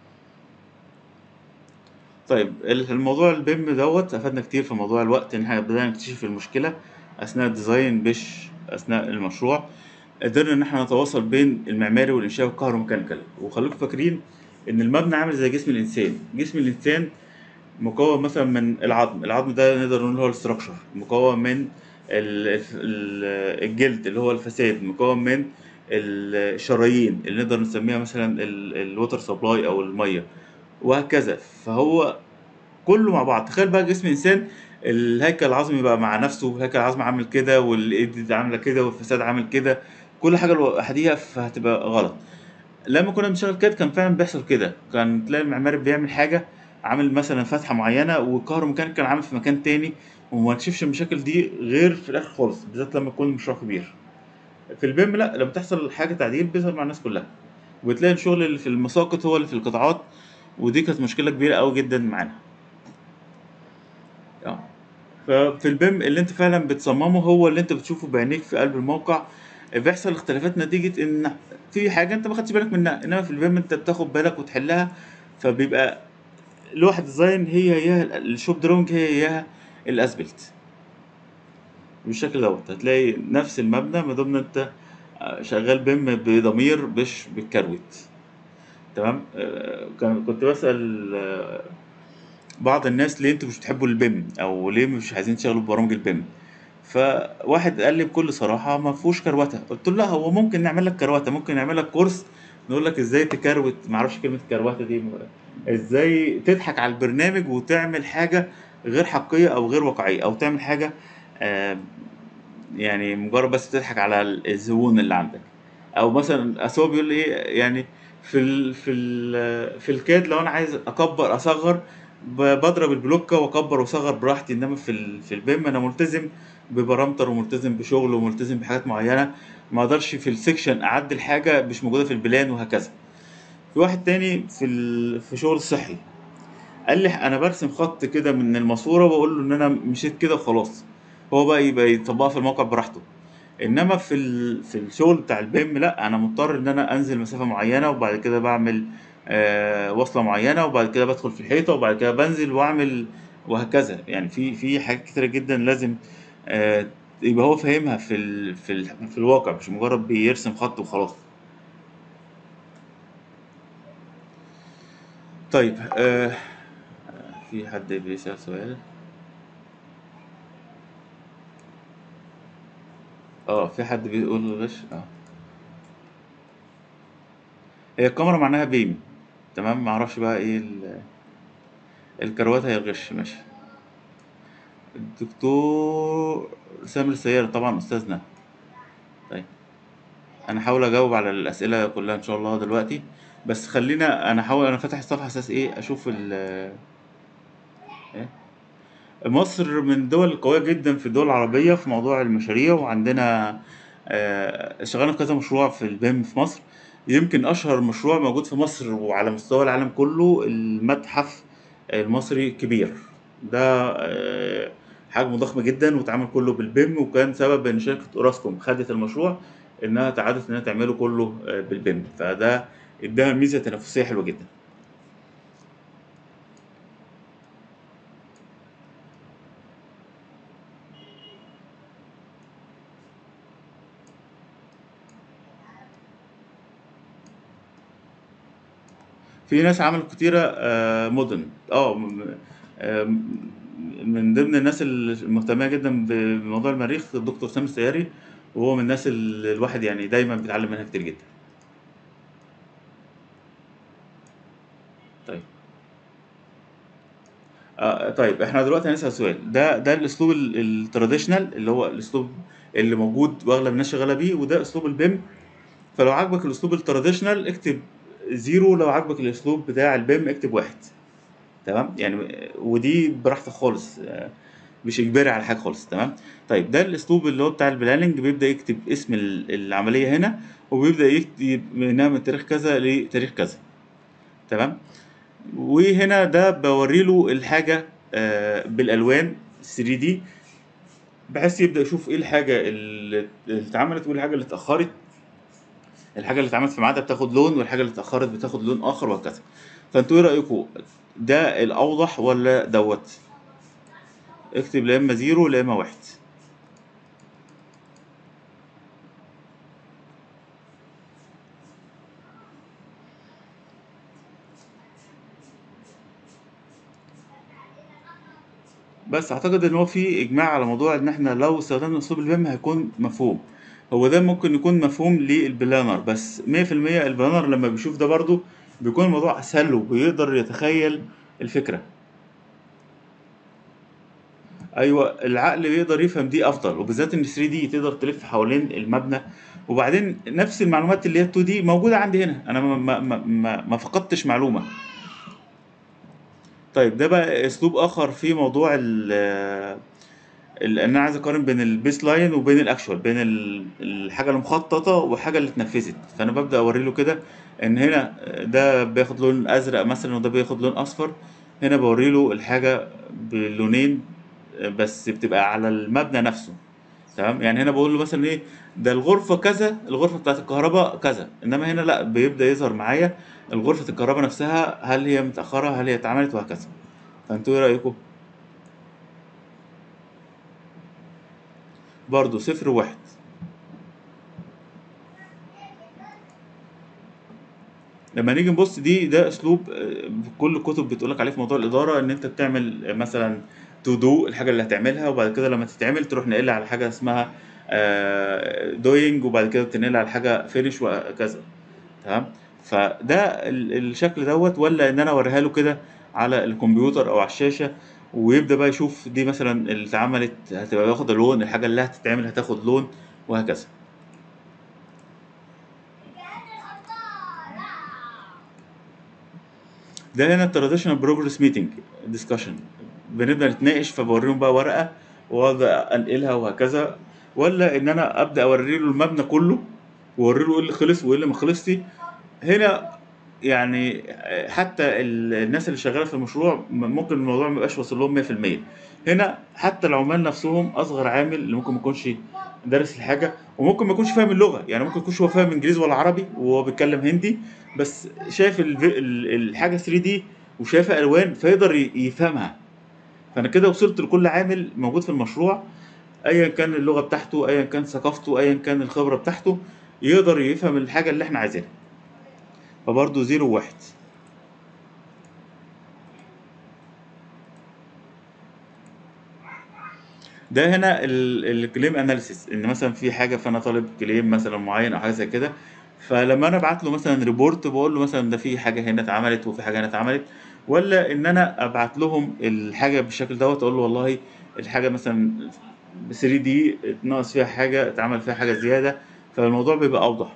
طيب الموضوع البيم دوت أفادنا كتير في موضوع الوقت، إن احنا بدأنا نكتشف المشكلة أثناء الديزاين مش أثناء المشروع. قدرنا إن احنا نتواصل بين المعماري والإنشاء والكهروميكانيكال. وخليكم فاكرين إن المبنى عامل زي جسم الإنسان. جسم الإنسان مكون مثلا من العظم ده نقدر نقول هو الاستراكشر، مكون من الجلد اللي هو الفساد، مكون من الشرايين اللي نقدر نسميها مثلا الووتر سبلاي او الميه، وهكذا. فهو كله مع بعض. تخيل بقى جسم انسان، الهيكل العظمي بقى مع نفسه، الهيكل العظمي عامل كده والايد عامله كده والفساد عامل كده، كل حاجه لوحديها فهتبقى غلط. لما كنا بنشتغل كده كان فعلا بيحصل كده، كان تلاقي المعماري بيعمل حاجة، عامل مثلا فتحة معينة والكهروميكانيك كان عامل في مكان تاني، وما تشوفش المشاكل دي غير في الآخر خالص، بالذات لما يكون المشروع كبير. في البيم لا، لما تحصل حاجة تعديل بيظهر مع الناس كلها، وبتلاقي الشغل اللي في المساقط هو اللي في القطاعات. ودي كانت مشكلة كبيرة أوي جدا معانا. اه. ففي البيم اللي انت فعلا بتصممه هو اللي انت بتشوفه بعينيك في قلب الموقع. بيحصل اختلافات نتيجة ان في حاجة انت ما خدتش بالك منها، انما في البيم انت بتاخد بالك وتحلها. فبيبقى لوحة ديزاين هي الشوب دروينج هي الاسبلت. بالشكل دوت هتلاقي نفس المبنى ما دام انت شغال بيم بضمير مش بالكروت. تمام. كنت بسأل بعض الناس ليه انتوا مش بتحبوا البيم او ليه مش عايزين تشتغلوا ببرامج البيم. فواحد قال لي بكل صراحة ما فيهوش كروتة. قلت له لا، هو ممكن نعمل لك كروتة، ممكن نعمل لك كورس نقول لك ازاي تكروت، معرفش كلمة كروتة دي، ازاي تضحك على البرنامج وتعمل حاجة غير حقيقية او غير واقعية، او تعمل حاجة آه، يعني مجرد بس تضحك على الزبون اللي عندك. او مثلا اصل هو بيقول لي ايه يعني، في الكاد لو انا عايز اكبر اصغر بضرب البلوكه واكبر واصغر براحتي، انما في البيم انا ملتزم ببارامتر وملتزم بشغل وملتزم بحاجات معينه، ما اقدرش في السكشن اعدل حاجه مش موجوده في البلان وهكذا. في واحد تاني في شغل صحي قال لي انا برسم خط كده من الماسوره واقول له ان انا مشيت كده وخلاص، هو بقى يبقى يطبقها في الموقع براحته. انما في الشغل بتاع البيم لا، انا مضطر ان انا انزل مسافه معينه، وبعد كده بعمل وصله معينه، وبعد كده بدخل في الحيطه، وبعد كده بنزل واعمل، وهكذا. يعني في حاجات كتيره جدا لازم آه، يبقى هو فاهمها في الواقع، مش مجرد بيرسم خط وخلاص. طيب في حد بيسأل سؤال؟ اه، في حد بيقول غش. هي الكاميرا معناها بيم. تمام، معرفش بقى ايه الكروات هي الغش. ماشي. الدكتور سامر السيارة طبعا أستاذنا. طيب، أنا هحاول أجاوب على الأسئلة كلها إن شاء الله دلوقتي. بس خلينا، أنا هحاول، أنا فاتح الصفحة أساس إيه أشوف إيه؟ مصر من الدول القوية جدا في الدول العربية في موضوع المشاريع، وعندنا اشتغلنا في كذا مشروع في البيم في مصر. يمكن أشهر مشروع موجود في مصر وعلى مستوى العالم كله المتحف المصري الكبير ده. حجمه ضخم جدا واتعمل كله بالبيم، وكان سبب إن شركة أوراسكوم خدت المشروع، إنها تعادت إنها تعمله كله بالبيم، فده اداها ميزة تنافسية حلوة جدا. في ناس عملوا كتيرة مدن من ضمن الناس المهتمة جدا بموضوع المريخ الدكتور سامي السياري، وهو من الناس اللي الواحد يعني دايما بيتعلم منها كتير جدا. طيب طيب، احنا دلوقتي هنسأل سؤال. ده الاسلوب التراديشنال، اللي هو الاسلوب اللي موجود واغلب الناس شغاله بيه، وده اسلوب البيم. فلو عجبك الاسلوب التراديشنال اكتب زيرو، لو عجبك الاسلوب بتاع البيم اكتب واحد. تمام يعني، ودي براحتك خالص، مش اجباري على حاجه خالص. تمام. طيب، ده الاسلوب اللي هو بتاع البلاننج، بيبدا يكتب اسم العمليه هنا، وبيبدا يكتب منها من تاريخ كذا لتاريخ كذا. تمام. وهنا ده بوري له الحاجه بالالوان 3 دي، بحيث يبدا يشوف ايه الحاجه اللي اتعملت وايه الحاجه اللي اتاخرت. الحاجه اللي اتعملت في ميعادها بتاخد لون، والحاجه اللي اتاخرت بتاخد لون اخر، وهكذا. فانتوا ايه رايكم؟ ده الاوضح ولا دوت؟ اكتب لا اما زيرو لا اما واحد. بس اعتقد ان هو في اجماع على موضوع ان احنا لو استخدمنا اسلوب البيم هيكون مفهوم. هو ده ممكن يكون مفهوم للبلانر، بس 100% البلانر لما بيشوف ده برضو بيكون الموضوع اسهل له، بيقدر يتخيل الفكرة. ايوه، العقل بيقدر يفهم دي افضل، وبالذات ان 3 دي تقدر تلف حوالين المبنى. وبعدين نفس المعلومات اللي هي 2 دي موجودة عندي هنا، انا ما فقدتش معلومة. طيب، ده بقى اسلوب اخر في موضوع انا عايز اقارن بين البيس لاين وبين الاكشوال، بين الحاجه المخططه والحاجه اللي اتنفذت. فانا ببدا اوري له كده ان هنا ده بياخد لون ازرق مثلا، وده بياخد لون اصفر. هنا بوري له الحاجه باللونين، بس بتبقى على المبنى نفسه. تمام يعني، هنا بقول له مثلا ايه، ده الغرفه كذا، الغرفه بتاعت الكهرباء كذا. انما هنا لا، بيبدا يظهر معايا الغرفه الكهرباء نفسها، هل هي متاخره، هل هي اتعملت، وهكذا. فانتوا ايه رايكم؟ برضو صفر وواحد. لما نيجي نبص، ده اسلوب كل الكتب بتقولك عليه في موضوع الاداره، ان انت بتعمل مثلا تو دو الحاجه اللي هتعملها، وبعد كده لما تتعمل تروح نقلها على حاجه اسمها دوينج، وبعد كده تنقلها على حاجه فينش، وهكذا. تمام. فده الشكل دوت، ولا ان انا اوريها له كده على الكمبيوتر او على الشاشه، ويبدا بقى يشوف دي مثلا اللي اتعملت هتبقى واخده لون، الحاجه اللي هتتعمل هتاخد لون، وهكذا. ده هنا التراديشنال بروجرس ميتنج ديسكشن، بنبدا نتناقش، فبوريهم بقى ورقه وابدا انقلها، وهكذا. ولا ان انا ابدا اوري له المبنى كله، واوري له ايه اللي خلص وايه اللي ما خلصش. هنا يعني حتى الناس اللي شغاله في المشروع ممكن الموضوع ما يبقاش واصل لهم 100%. هنا حتى العمال نفسهم اصغر عامل اللي ممكن ما يكونش دارس الحاجه، وممكن ما يكونش فاهم اللغه، يعني ممكن يكونش هو فاهم انجليزي ولا عربي وهو بيتكلم هندي، بس شايف الحاجه 3 دي وشايفها الوان فيقدر يفهمها. فانا كده وصلت لكل عامل موجود في المشروع، ايا كان اللغه بتاعته، ايا كان ثقافته، ايا كان الخبره بتاعته، يقدر يفهم الحاجه اللي احنا عايزينها. فبرضه زيرو وواحد. ده هنا الكليم اناليسيس، ان مثلا في حاجه فانا طالب كليم مثلا معين او حاجه زي كده، فلما انا ابعت له مثلا ريبورت بقول له مثلا ده في حاجه هنا اتعملت وفي حاجه هنا اتعملت، ولا ان انا ابعت لهم الحاجه بالشكل دوت، اقول له والله الحاجه مثلا 3 دي ناقص فيها حاجه، اتعمل فيها حاجه زياده، فالموضوع بيبقى اوضح.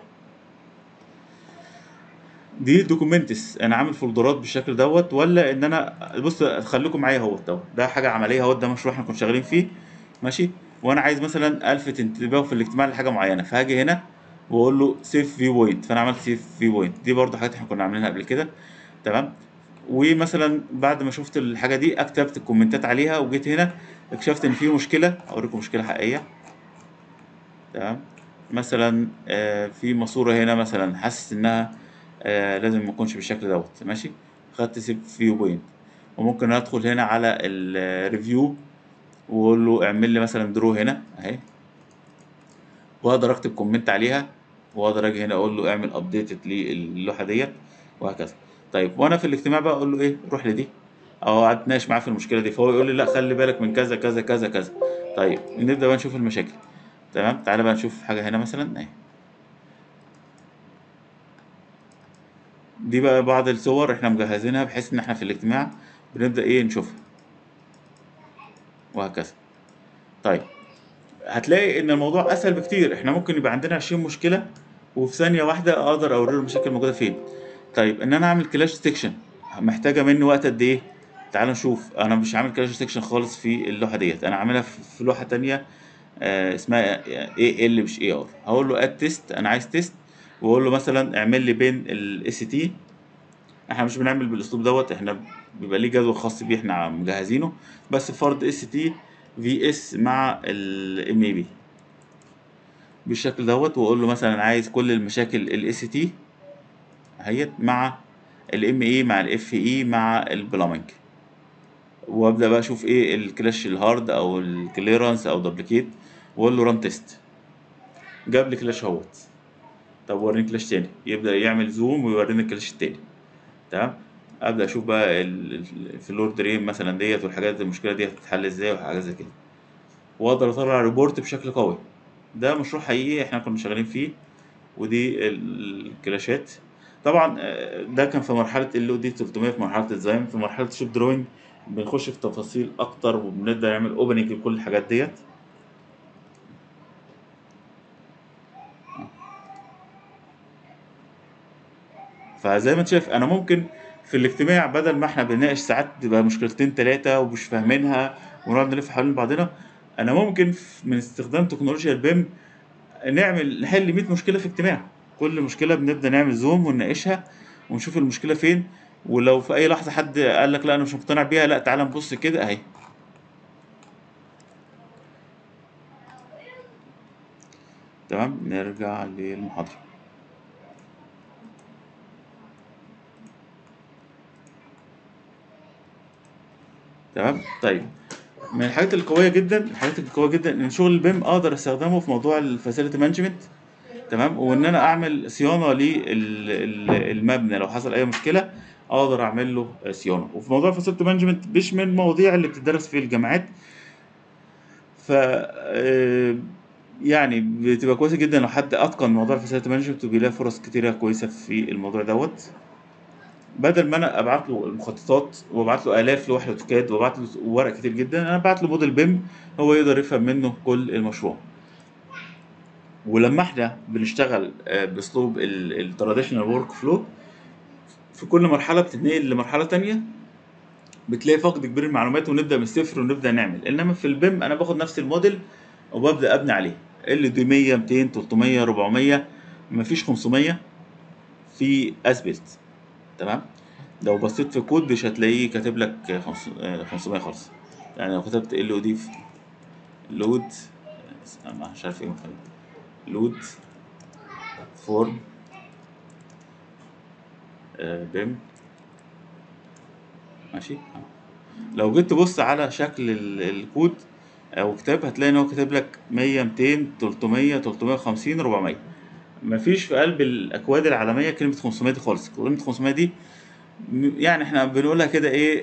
دي دوكيومنتس انا عامل فولدرات بالشكل دوت، ولا ان انا بص خليكم معايا اهوت دوت، ده حاجه عمليه اهوت، ده مشروع احنا كنا شغالين فيه ماشي، وانا عايز مثلا الفت انتباهه في الاجتماع لحاجه معينه، فهاجي هنا واقول له سيف فيو بوينت، فانا عملت سيف فيو بوينت. دي برضه حاجات احنا كنا عاملينها قبل كده. تمام. ومثلا بعد ما شفت الحاجه دي كتبت الكومنتات عليها، وجيت هنا اكتشفت ان في مشكله، اوريكم مشكله حقيقيه. تمام. مثلا في ماسوره هنا مثلا حاسس انها لازم ما يكونش بالشكل دوت ماشي، خدت سيب فيو بوينت. وممكن ادخل هنا على الريفيو واقول له اعمل لي مثلا درو هنا اهي، واقدر اكتب كومنت عليها، واقدر اجي هنا اقول له اعمل ابديت للوحه ديت، وهكذا. طيب وانا في الاجتماع بقى اقول له ايه، روح لدي او اتناقش معاه في المشكله دي، فهو يقول لي لا خلي بالك من كذا كذا كذا كذا. طيب نبدا بقى نشوف المشاكل. تمام. تعالى بقى نشوف حاجه هنا مثلا اهي، دي بقى بعض الصور احنا مجهزينها بحيث ان احنا في الاجتماع بنبدا ايه نشوفها، وهكذا. طيب هتلاقي ان الموضوع اسهل بكتير، احنا ممكن يبقى عندنا 20 مشكله وفي ثانيه واحده اقدر اوري له المشاكل موجوده فين. طيب ان انا اعمل كلاش سيكشن محتاجه مني وقت قد ايه؟ تعال نشوف. انا مش عامل كلاش سيكشن خالص في اللوحه ديت، انا عاملها في لوحه تانية اسمها اي ال مش اي ار. هقول له اد تيست، انا عايز تيست، واقول له مثلا اعمل لي بين الاس تي. احنا مش بنعمل بالاسلوب دوت، احنا بيبقى ليه جدول خاص بيه احنا مجهزينه، بس فرض اس تي في اس مع الام اي بي بالشكل دوت، واقول له مثلا عايز كل المشاكل الاس تي اهيت مع الام اي مع الاف اي مع البلامنج، وابدا بقى اشوف ايه الكلاش الهارد او الكليرنس او دبليكيت، واقول له ران تيست. جاب لي كلاش اهوت. طب وريني كلاش تاني، يبدا يعمل زوم ويوريني الكلاش التاني. تمام. ابدا اشوف بقى في اللورد دريم مثلا ديت والحاجات، المشكله دي هتتحل ازاي وحاجات زي كده، واقدر اطلع ريبورت بشكل قوي. ده مشروع حقيقي احنا كنا شغالين فيه، ودي الكلاشات. طبعا ده كان في مرحله ال او دي 300، في مرحله الديزاين. في مرحله الشيب دروينج بنخش في تفاصيل اكتر وبنبدا نعمل اوبننج لكل الحاجات ديت. فزي ما انت شايف انا ممكن في الاجتماع بدل ما احنا بنناقش ساعات تبقى مشكلتين ثلاثه ومش فاهمينها ونقعد نلف حوالين بعضنا، انا ممكن من استخدام تكنولوجيا البيم نحل 100 مشكله في اجتماع. كل مشكله بنبدا نعمل زوم ونناقشها ونشوف المشكله فين، ولو في اي لحظه حد قال لك لا انا مش مقتنع بيها، لا تعالى نبص كده اهي. تمام. نرجع للمحاضره. تمام. طيب من الحاجات القويه جدا، الحاجات القويه جدا ان شغل البيم اقدر استخدمه في موضوع الفاسيلتي مانجمنت. تمام. وان انا اعمل صيانه للمبنى لو حصل اي مشكله اقدر اعمل له صيانه. وفي موضوع الفاسيلتي مانجمنت مش من المواضيع اللي بتدرس في الجامعات، ف يعني بتبقى كويسه جدا لو حد اتقن موضوع الفاسيلتي مانجمنت، وبيلاقي فرص كتيره كويسه في الموضوع دوت، بدل ما انا ابعت له المخططات وابعت له الاف لوح اوتوكاد وابعت له ورق كتير جدا، انا ابعت له موديل بيم هو يقدر يفهم منه كل المشروع. ولما احنا بنشتغل باسلوب التراديشنال ورك فلو، في كل مرحله بتتنقل لمرحله تانية بتلاقي فقد كبير المعلومات ونبدا من الصفر ونبدا نعمل. انما في البيم انا باخد نفس الموديل وببدا ابني عليه، اللي دي 100 200 300 400، مفيش 500 في اسبلت. تمام. لو بصيت في الكود مش هتلاقيه كاتب لك 500 خالص. يعني لو كتبت ال او دي في لود، مش عارف ايه مكان، لود فورم بيم، ماشي. لو جيت تبص على شكل الكود او كتاب، هتلاقي ان هو كاتب لك 100 200 300 350 400. مفيش في قلب الاكواد العالميه كلمه 500 دي خالص. كلمه 500 دي يعني احنا بنقولها كده ايه،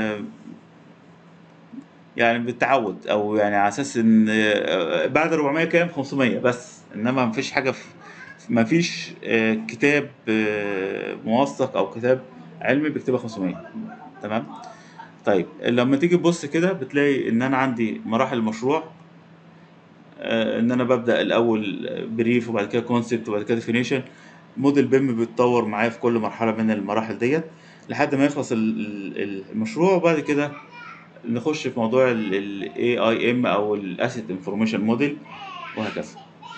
يعني بالتعود، او يعني على اساس ان بعد 400 كام 500 بس، انما مفيش حاجه في، مفيش كتاب موثق او كتاب علمي بيكتبها 500. تمام. طيب لما تيجي تبص كده بتلاقي ان انا عندي مراحل المشروع، ان انا ببدا الاول بريف، وبعد كده كونسبت، وبعد كده ديفينيشن. موديل بيم بيتطور معايا في كل مرحله من المراحل ديت لحد ما يخلص المشروع، وبعد كده نخش في موضوع ال AIM او ال Asset Information Model، وهكذا.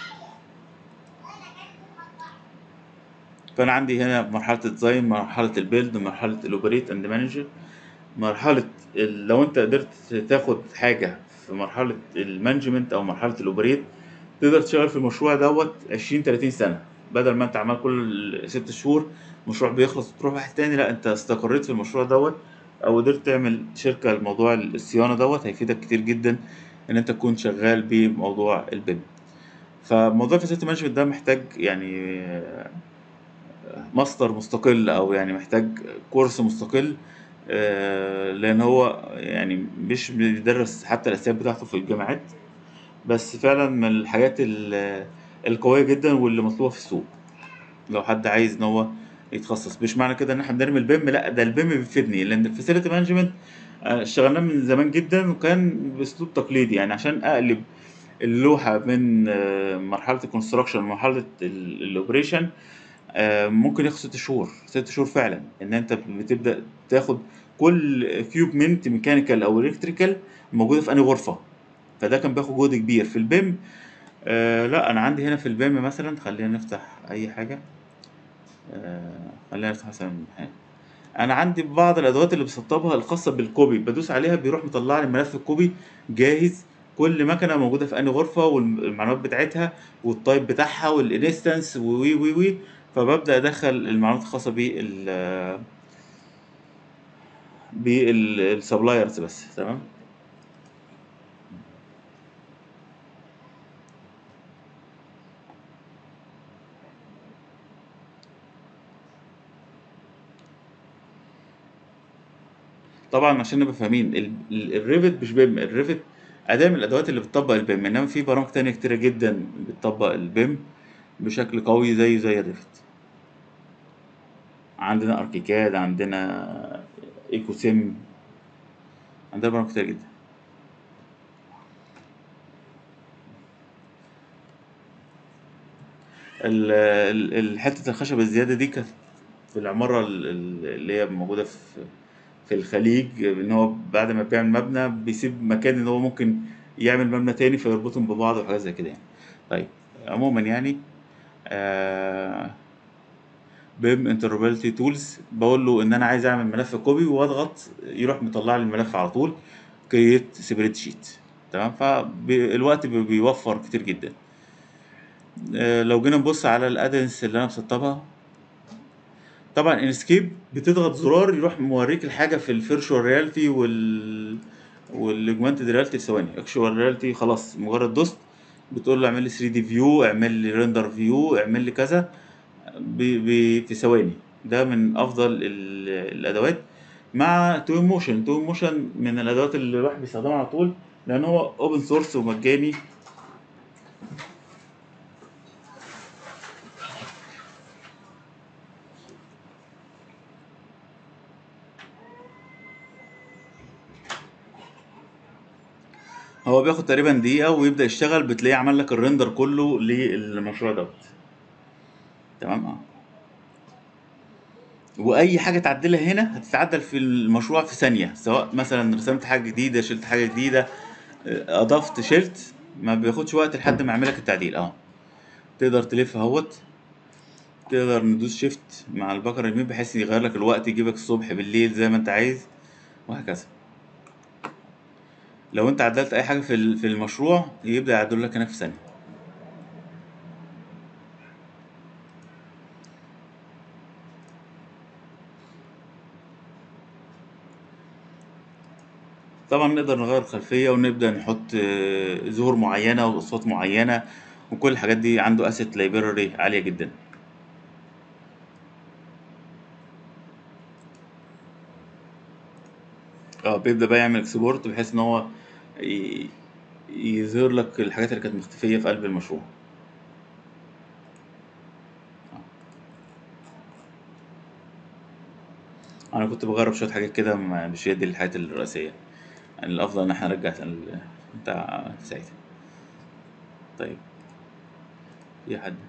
فانا عندي هنا مرحله الديزاين، مرحله البيلد، مرحله الاوبريت اند مانجر، مرحله لو انت قدرت تاخد حاجه في مرحله المانجمنت او مرحله الاوبريت، تقدر تشتغل في المشروع دوت 20 30 سنه، بدل ما انت عمال كل 6 شهور مشروع بيخلص وتروح واحد تاني. لا، انت استقريت في المشروع دوت، او قدرت تعمل شركه لموضوع الصيانه دوت، هيفيدك كتير جدا ان انت تكون شغال بموضوع البيم. فموضوع الفاسيلتي مانجمنت ده محتاج يعني ماستر مستقل، او يعني محتاج كورس مستقل، لان هو يعني مش بيدرس حتى الاساسيات بتاعته في الجامعات، بس فعلا من الحاجات القوية جدا واللي مطلوبة في السوق لو حد عايز ان هو يتخصص. مش معنى كده ان احنا بنرمي البيم، لا، ده البيم بيفيدني، لان الفاسيلتي مانجمنت اشتغلناه من زمان جدا، وكان باسلوب تقليدي. يعني عشان اقلب اللوحة من مرحلة الكونستراكشن لمرحلة الاوبريشن ممكن ياخد 6 شهور، 6 شهور فعلا. ان انت بتبدأ تاخد كل اكيوبمنت ميكانيكال او الكتريكال موجودة في انهي غرفة. فده كان بياخد جهد كبير في البيم. لا، انا عندي هنا في البيم مثلا، خلينا نفتح اي حاجة. خلينا نفتح مثلا حاجة. انا عندي بعض الادوات اللي بسطبها الخاصة بالكوبي، بدوس عليها بيروح مطلع لي ملف الكوبي جاهز، كل مكنة موجودة في انهي غرفة والمعلومات بتاعتها والتايب بتاعها والانستنس وي وي وي. فببدأ ادخل المعلومات الخاصة بالسبلايرز بس. تمام. طبعا عشان نبقى فاهمين، الريفت مش بيم. الريفت أداة من الأدوات اللي بتطبق البيم، إنما في برامج تانية كتيرة جدا بتطبق البيم بشكل قوي زي الريفت. عندنا أركيكاد، عندنا إيكو سيم، عندنا برامج كتير جدا. حتة الخشب الزيادة دي كانت في العمارة اللي هي موجودة في الخليج، إن هو بعد ما بيعمل مبنى بيسيب مكان إن هو ممكن يعمل مبنى تاني فيربطهم ببعض وحاجات زي كده يعني. طيب عموما يعني بيم انتربريتي تولز، بقول له ان انا عايز اعمل ملف كوبي واضغط يروح مطلع لي الملف على طول، كرييت سيبريت شيت. تمام. فالوقت بيوفر كتير جدا. لو جينا نبص على الادنس اللي انا مسطبها، طبعا انسكيب بتضغط زرار يروح موريك الحاجه في الفيرشوال رياليتي والاجمانتد رياليتي في ثواني. اكشوال رياليتي خلاص مجرد دوست بتقول له اعمل لي 3 دي فيو، اعمل لي ريندر فيو، اعمل لي كذا في ثواني. ده من افضل الادوات. مع توين موشن، توين موشن من الادوات اللي الواحد بيستخدمها على طول لان هو اوبن سورس ومجاني. هو بياخد تقريبا دقيقة ويبدأ يشتغل، بتلاقيه عمل لك الريندر كله للمشروع دوت. تمام. واي حاجة تعدلها هنا هتتعدل في المشروع في ثانية، سواء مثلا رسمت حاجة جديدة، شلت حاجة جديدة، اضفت، شلت، ما بياخدش وقت لحد ما يعمل لك التعديل. تقدر تلف اهوت تقدر ندوس شيفت مع البكر اليمين بحيث يغير لك الوقت، يجيبك الصبح بالليل زي ما انت عايز، وهكذا. لو انت عدلت اي حاجه في المشروع يبدا يعدل لك هناك في ثانيه. طبعا نقدر نغير الخلفيه ونبدا نحط ظهور معينه واصوات معينه، وكل الحاجات دي عنده اسيت لايبراري عاليه جدا. اه بيبدا بقى يعمل اكسبورت بحيث ان هو ي- يظهر لك الحاجات اللي كانت مختفيه في قلب المشروع. انا كنت بجرب شويه حاجات كده مش هي دي الحاجات الرئيسيه، يعني الافضل ان احنا نرجع بتاع ساعتها. طيب، في حد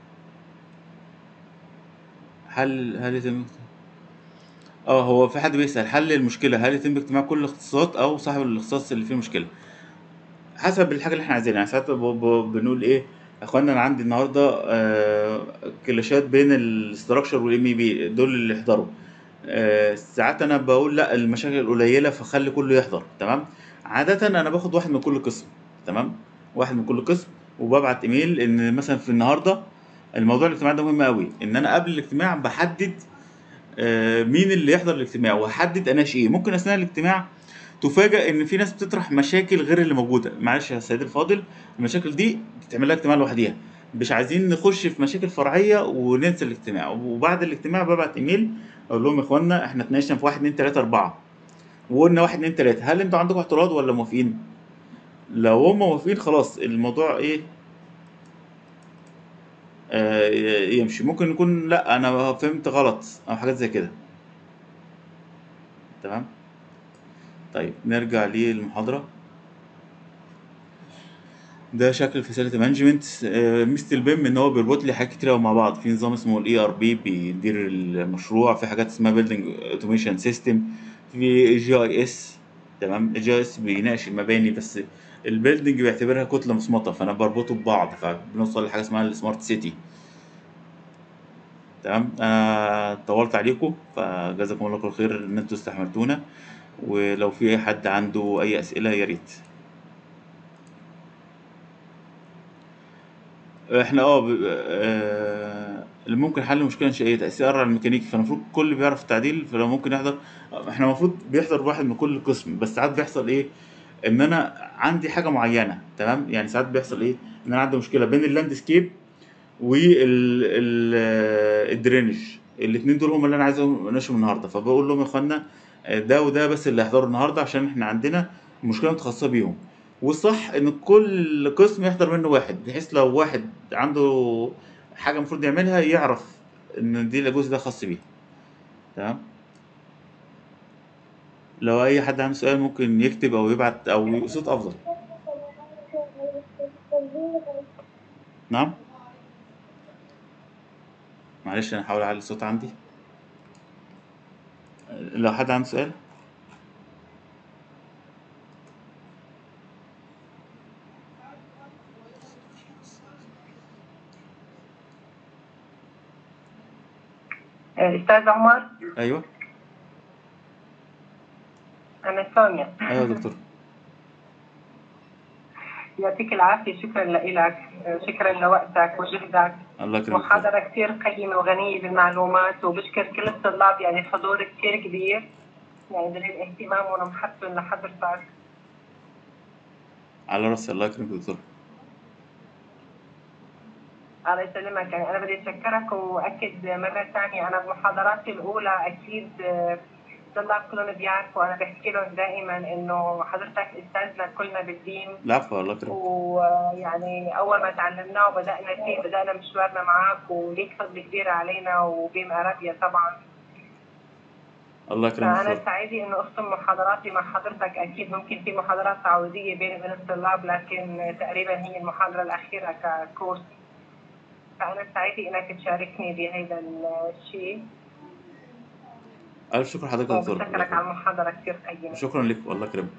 هل يتم هو في حد بيسأل حل المشكلة هل يتم اجتماع كل الاختصاصات أو صاحب الاختصاص اللي فيه مشكلة؟ حسب الحاجة اللي احنا عايزينها. يعني ساعات بنقول ايه يا اخوانا، انا عندي النهارده كلاشات بين الاستراكشر والام اي بي دول اللي يحضروا. ساعات انا بقول لا، المشاكل قليلة فخلي كله يحضر. تمام. عادة انا باخد واحد من كل قسم. تمام. واحد من كل قسم، وببعت ايميل ان مثلا في النهارده الموضوع الاجتماع ده مهم قوي، ان انا قبل الاجتماع بحدد مين اللي يحضر الاجتماع، وهحدد اناقش ايه. ممكن اثناء الاجتماع تفاجأ ان في ناس بتطرح مشاكل غير اللي موجوده. معلش يا سيدي الفاضل، المشاكل دي بتعمل لها اجتماع لوحديها، مش عايزين نخش في مشاكل فرعيه وننسى الاجتماع. وبعد الاجتماع ببعت ايميل اقول لهم يا اخوانا احنا اتناقشنا في 1 2 3 4 وقلنا 1 2 3، هل انتوا عندكم اعتراض ولا موافقين؟ لو هم موافقين خلاص الموضوع ايه، يمشي. ممكن يكون لا انا فهمت غلط او حاجات زي كده. تمام. طيب نرجع للمحاضره. ده شكل الفاسيلتي مانجمنت. ميزه البيم ان هو بيربط لي حاجات كتير أوي مع بعض. في نظام اسمه الاي ار بي بيدير المشروع، في حاجات اسمها بيلدينج اوتوميشن سيستم، في جي اي اس. تمام. الجي اي اس بيناقش المباني بس، البيلدينج بيعتبرها كتله مصمطه، فانا بربطه ببعض فبنوصل لحاجه اسمها السمارت سيتي. تمام. انا طولت عليكم فجزاكم الله كل خير ان انتوا استحملتونا، ولو في اي حد عنده اي اسئله يا ريت. احنا اللي ممكن حل مشكله انشائيه تاثير على الميكانيكي، فالمفروض كل بيعرف التعديل فلو ممكن يحضر. احنا المفروض بيحضر واحد من كل قسم، بس ساعات بيحصل ايه ان انا عندي حاجه معينه. تمام. يعني ساعات بيحصل ايه ان انا عندي مشكله بين اللاندسكيب والدرينج. الاتنين دول هم اللي انا عايز اناقشهم النهارده، فبقول لهم يا اخوانا ده وده بس اللي هيحضروا النهارده عشان احنا عندنا مشكله متخصصه بيهم. والصح ان كل قسم يحضر منه واحد، بحيث لو واحد عنده حاجه المفروض يعملها يعرف ان دي الجزء ده خاص بيه. تمام. لو اي حد عنده سؤال ممكن يكتب او يبعت او صوت افضل. نعم. معلش انا هحاول اعلي الصوت عندي. لو حد عنده سؤال. أستاذ عمر، ايوه. أنا سونيا. ايوه يا دكتور. يعطيك العافية، شكرا لك، شكرا لوقتك وجهدك. الله يكرمك يا دكتور. محاضرة كتير قيمة وغنية بالمعلومات، وبشكر كل الطلاب، يعني حضور كتير كبير، يعني دليل اهتمام ومحبة لحضرتك. على راسي. الله يكرمك يا دكتور. الله يسلمك. يعني أنا بدي أتشكرك وأكد مرة ثانية، أنا بمحاضراتي الأولى أكيد الطلاب كلهم بيعرفوا، أنا بحكي لهم دائما إنه حضرتك أستاذنا كلنا بالدين. العفو. الله يكرمك. ويعني أول ما تعلمناه وبدأنا فيه بدأنا مشوارنا معك، وليك فضل كبير علينا وبيم أرابيا طبعا. الله يكرمك يا فأنا دكتور. سعيدة إنه أختم محاضراتي مع حضرتك. أكيد ممكن في محاضرات تعويضية بيني وبين الطلاب، لكن تقريبا هي المحاضرة الأخيرة ككورس. فأنا سعيدة إنك تشاركني بهذا الشيء، الف شكر لحضرتك يا دكتور. الله وبشكرك على يكرمك. المحاضرة كثير قيمة. شكرا لك والله يكرمك.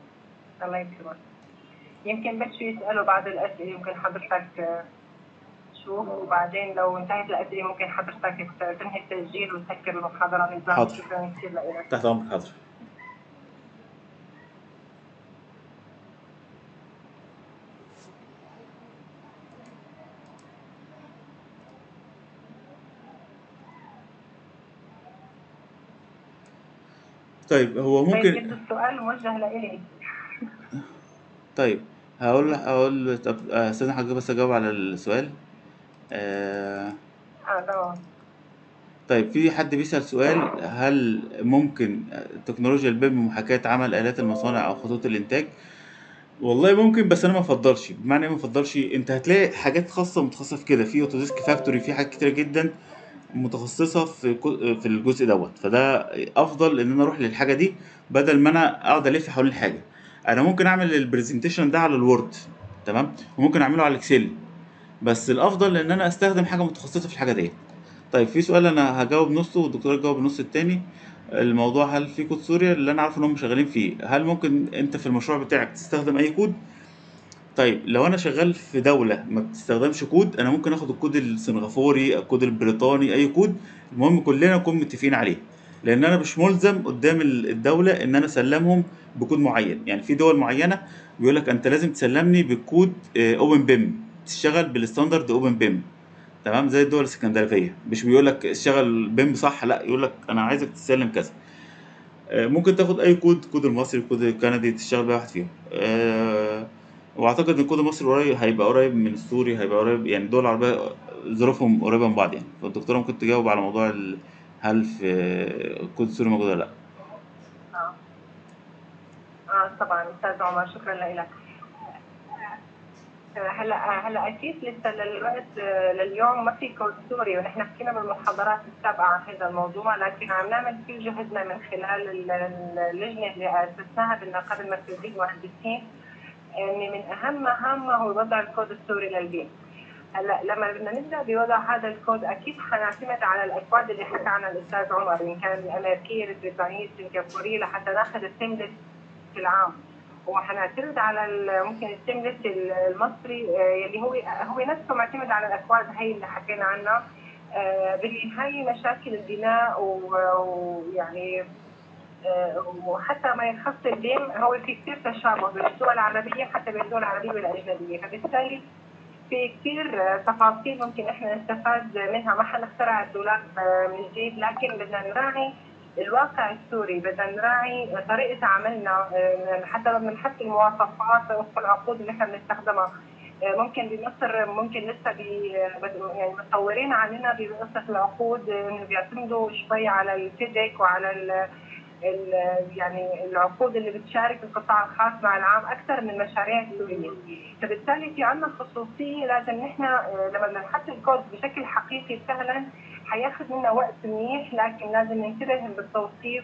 الله يكرمك. يمكن بس شو يسألوا بعض الأسئلة، يمكن حضرتك نشوف، وبعدين لو انتهت الأسئلة ممكن حضرتك تنهي التسجيل وتسكر المحاضرة نظامي. حاضر، شكرا كثير لك. تحت امرك، حاضر. طيب هو طيب ممكن. يبدو السؤال موجه لإلي. طيب هقول طب استاذن حضرتك بس اجاوب على السؤال. آه تمام. طيب في حد بيسأل سؤال: هل ممكن تكنولوجيا البيم محاكاة عمل آلات المصانع أو خطوط الإنتاج؟ والله ممكن، بس أنا ما أفضلش. بمعنى إيه ما أفضلش؟ أنت هتلاقي حاجات خاصة متخصصة في كده، في أوتوديسك فاكتوري، في حاجات كتيرة جدا متخصصة في الجزء دوت. فده أفضل إن أنا أروح للحاجة دي بدل ما أنا أقعد ألف حوالين الحاجة. أنا ممكن أعمل البرزنتيشن ده على الوورد، تمام، وممكن أعمله على الإكسل، بس الافضل ان انا استخدم حاجه متخصصه في الحاجه ديت. طيب في سؤال انا هجاوب نصه والدكتور هتجاوب النص التاني. الموضوع: هل في كود سوريا اللي انا عارف ان هم شغالين فيه، هل ممكن انت في المشروع بتاعك تستخدم اي كود؟ طيب لو انا شغال في دوله ما بتستخدمش كود، انا ممكن اخد الكود السنغافوري، الكود البريطاني، اي كود، المهم كلنا نكون متفقين عليه. لان انا مش ملزم قدام الدوله ان انا اسلمهم بكود معين. يعني في دول معينه بيقول لك انت لازم تسلمني بالكود اوبن بيم، تشتغل بالستاندرد اوبن بيم، تمام، زي الدول الاسكندنافيه. مش بيقول لك اشتغل بيم صح، لا، يقول لك انا عايزك تسلم كذا. ممكن تاخد اي كود، كود المصري، كود الكندي، تشتغل بأي واحد فيهم. واعتقد ان الكود المصري قريب، هيبقى قريب من السوري، هيبقى قريب، يعني الدول العربيه ظروفهم قريبه من بعض يعني. فالدكتوره ممكن تجاوب على موضوع هل في الكود السوري موجود ولا لا. آه. طبعا أستاذ عمر، شكرا لك. هلا اكيد لسه للوقت لليوم ما في كود سوري، ونحن حكينا بالمحاضرات السابقه عن هذا الموضوع، لكن عم نعمل كل جهدنا من خلال اللجنه اللي اسسناها بالنقابه المركزيه للمهندسين، ان من اهم مهامها هو وضع الكود السوري للبيم. هلا لما بدنا نبدا بوضع هذا الكود اكيد حنعتمد على الاكواد اللي حكى عنها الاستاذ عمر، ان كان الامريكيه، البريطانيه، السنغافوريه، لحتى ناخذ التمبلت العام. وحنعتمد على ممكن التمبلت المصري يلي هو نفسه معتمد على الاكواد هي اللي حكينا عنها. بالنهايه مشاكل البناء ويعني وحتى ما يخص البيم هو في كثير تشابه بين الدول العربيه، حتى بين الدول العربيه والاجنبيه، فبالتالي في كثير تفاصيل ممكن احنا نستفاد منها. ما حنخترع الدولاب من جديد، لكن بدنا نراعي الواقع السوري، بدنا نراعي طريقة عملنا، حتى لما نحط المواصفات وفق العقود اللي احنا بنستخدمها. ممكن بمصر ممكن لسه يعني متطورين عننا بقصة العقود، انه بيعتمدوا شوي على الفيديك وعلى يعني العقود اللي بتشارك القطاع الخاص مع العام اكثر من المشاريع السوريه. فبالتالي في عندنا خصوصيه لازم نحن لما بدنا نحط الكود بشكل حقيقي فعلا حياخذ منا وقت منيح، لكن لازم ننتبه بالتوصيف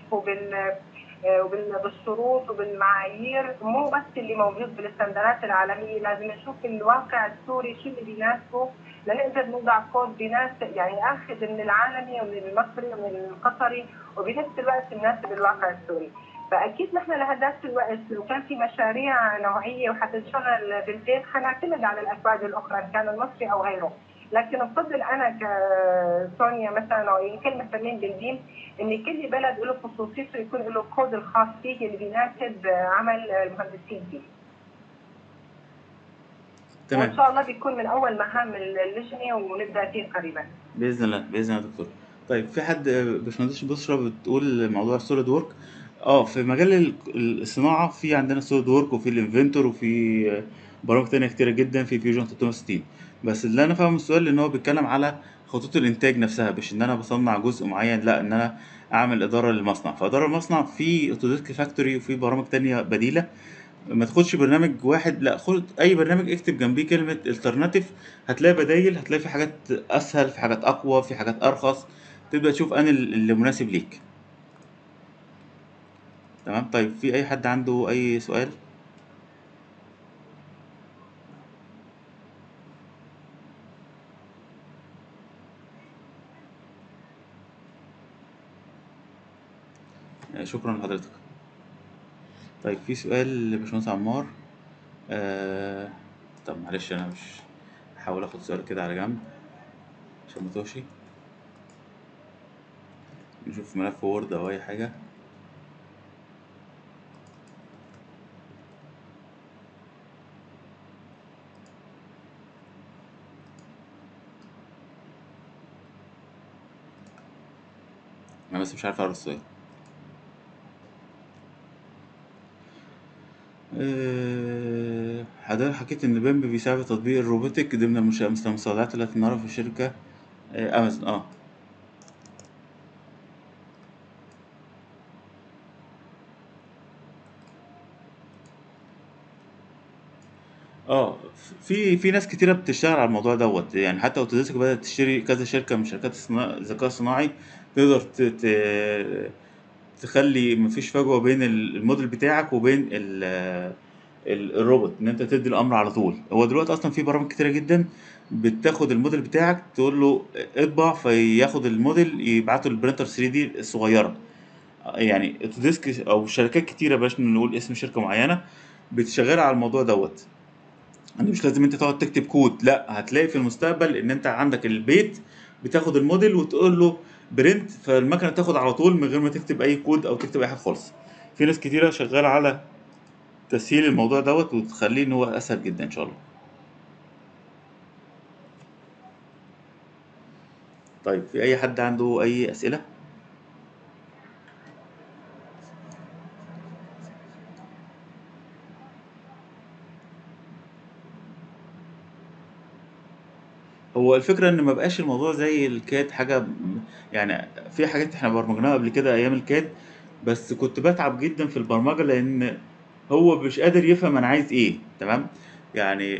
وبالشروط وبالمعايير، مو بس اللي موجود بالاستندرات العالميه، لازم نشوف الواقع السوري شو اللي بيناسبه لنقدر نوضع كود بيناسب، يعني اخذ من العالمي ومن المصري ومن القطري وبنفس الوقت يناسب الواقع السوري. فاكيد نحن لهذاك الوقت لو كان في مشاريع نوعيه وحتنشغل بالبيت حنعتمد على الاكواد الاخرى ان كان المصري او غيره، لكن بفضل انا كسونيا مثلا او كل مهتمين بالبيم ان كل بلد له خصوصيته يكون له كود الخاص فيه اللي بيناسب عمل المهندسين فيه. وان تمام، شاء الله بيكون من اول مهام اللجنه ونبدا فيه قريبا. باذن الله، باذن الله يا دكتور. طيب في حد باشمهندس بشرى بتقول موضوع السوليد وورك. في مجال الصناعه، في عندنا السوليد وورك، وفي الانفنتور، وفي برامج تانية كتيرة جدا في فيوجن 360. بس اللي انا فاهم السؤال ان هو بيتكلم على خطوط الانتاج نفسها، مش ان انا بصنع جزء معين، لا، ان انا اعمل اداره للمصنع. فاداره المصنع في اوتوديسك فاكتوري وفي برامج تانية بديله. ما تاخدش برنامج واحد، لا، خد اي برنامج اكتب جنبيه كلمة alternative، هتلاقي بدايل، هتلاقي في حاجات اسهل، في حاجات اقوى، في حاجات ارخص، تبدأ تشوف انا اللي مناسب ليك. تمام. طيب في اي حد عنده اي سؤال؟ شكرا لحضرتك. طيب في سؤال لباشمهندس عمار. آه... طب معلش انا مش احاول اخد سؤال كده على جنب عشان ما توشي. نشوف ملف وورد او اي حاجه. انا بس مش عارف اقرا السؤال. حضرتك حكيت ان بيم بيساعد في تطبيق الروبوتك ضمن المستودعات التي نراها في الشركه امازون. اه في ناس كتيرة بتشتغل على الموضوع دوت، يعني حتى اوتوديسك بدأت تشتري كذا شركة من شركات الذكاء الصناعي تقدر تخلي مفيش فجوة بين الموديل بتاعك وبين الروبوت، ان انت تدي الامر على طول. هو دلوقتي اصلا في برامج كتيرة جدا بتاخد الموديل بتاعك تقول له اطبع فياخد الموديل يبعته البرينتر 3 دي الصغيرة. يعني اوتوديسك او شركات كتيرة باش نقول اسم شركة معينة بتشغل على الموضوع دوت. يعني مش لازم انت تقعد تكتب كود، لا هتلاقي في المستقبل ان انت عندك البيت بتاخد الموديل وتقول له برنت فالمكنه تاخد على طول من غير ما تكتب اي كود او تكتب اي حاجه خالص. في ناس كتيره شغاله على تسهيل الموضوع دوت وتخليه ان هو اسهل جدا ان شاء الله. طيب في اي حد عنده اي اسئله؟ هو الفكره ان ما بقاش الموضوع زي الكاد حاجه يعني في حاجات احنا برمجناها قبل كده ايام الكاد، بس كنت بتعب جدا في البرمجه لان هو مش قادر يفهم انا عايز ايه. تمام. يعني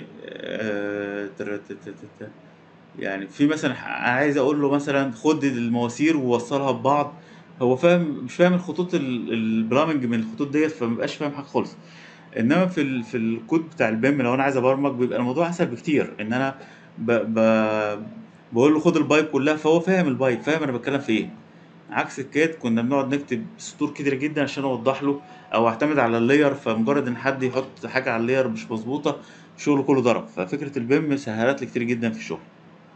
يعني في مثلا عايز اقول له مثلا خد المواسير ووصلها ببعض، هو فاهم مش فاهم الخطوط البرامج من الخطوط ديت، فمبقاش فاهم حاجه خالص. انما في الكود بتاع البيم لو انا عايز ابرمج بيبقى الموضوع اسهل بكتير، ان انا ب ب بقول له خد البايب كلها فهو فاهم البايب، فاهم انا بتكلم في ايه. عكس الكاد كنا بنقعد نكتب سطور كتير جدا عشان اوضح له، او اعتمد على اللاير، فمجرد ان حد يحط حاجه على اللاير مش مظبوطه الشغل كله ضرب. ففكره البيم سهلت لي كتير جدا في الشغل.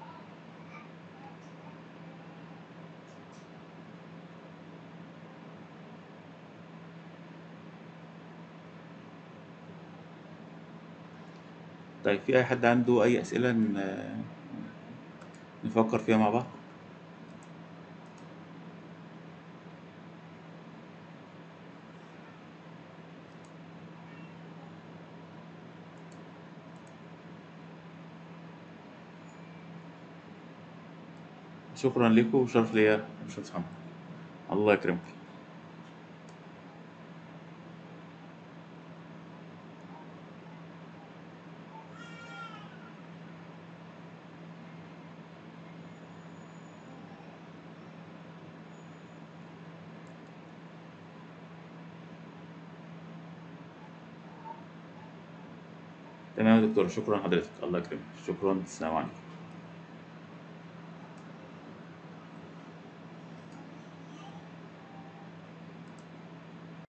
طيب في اي حد عنده اي اسئله نفكر فيها مع بعض؟ شكرا لكم وشرف ليا يا باشمهندس محمد. الله يكرمك. تمام يا دكتور، شكرا حضرتك، الله يكرمك، شكرا، السلام عليكم.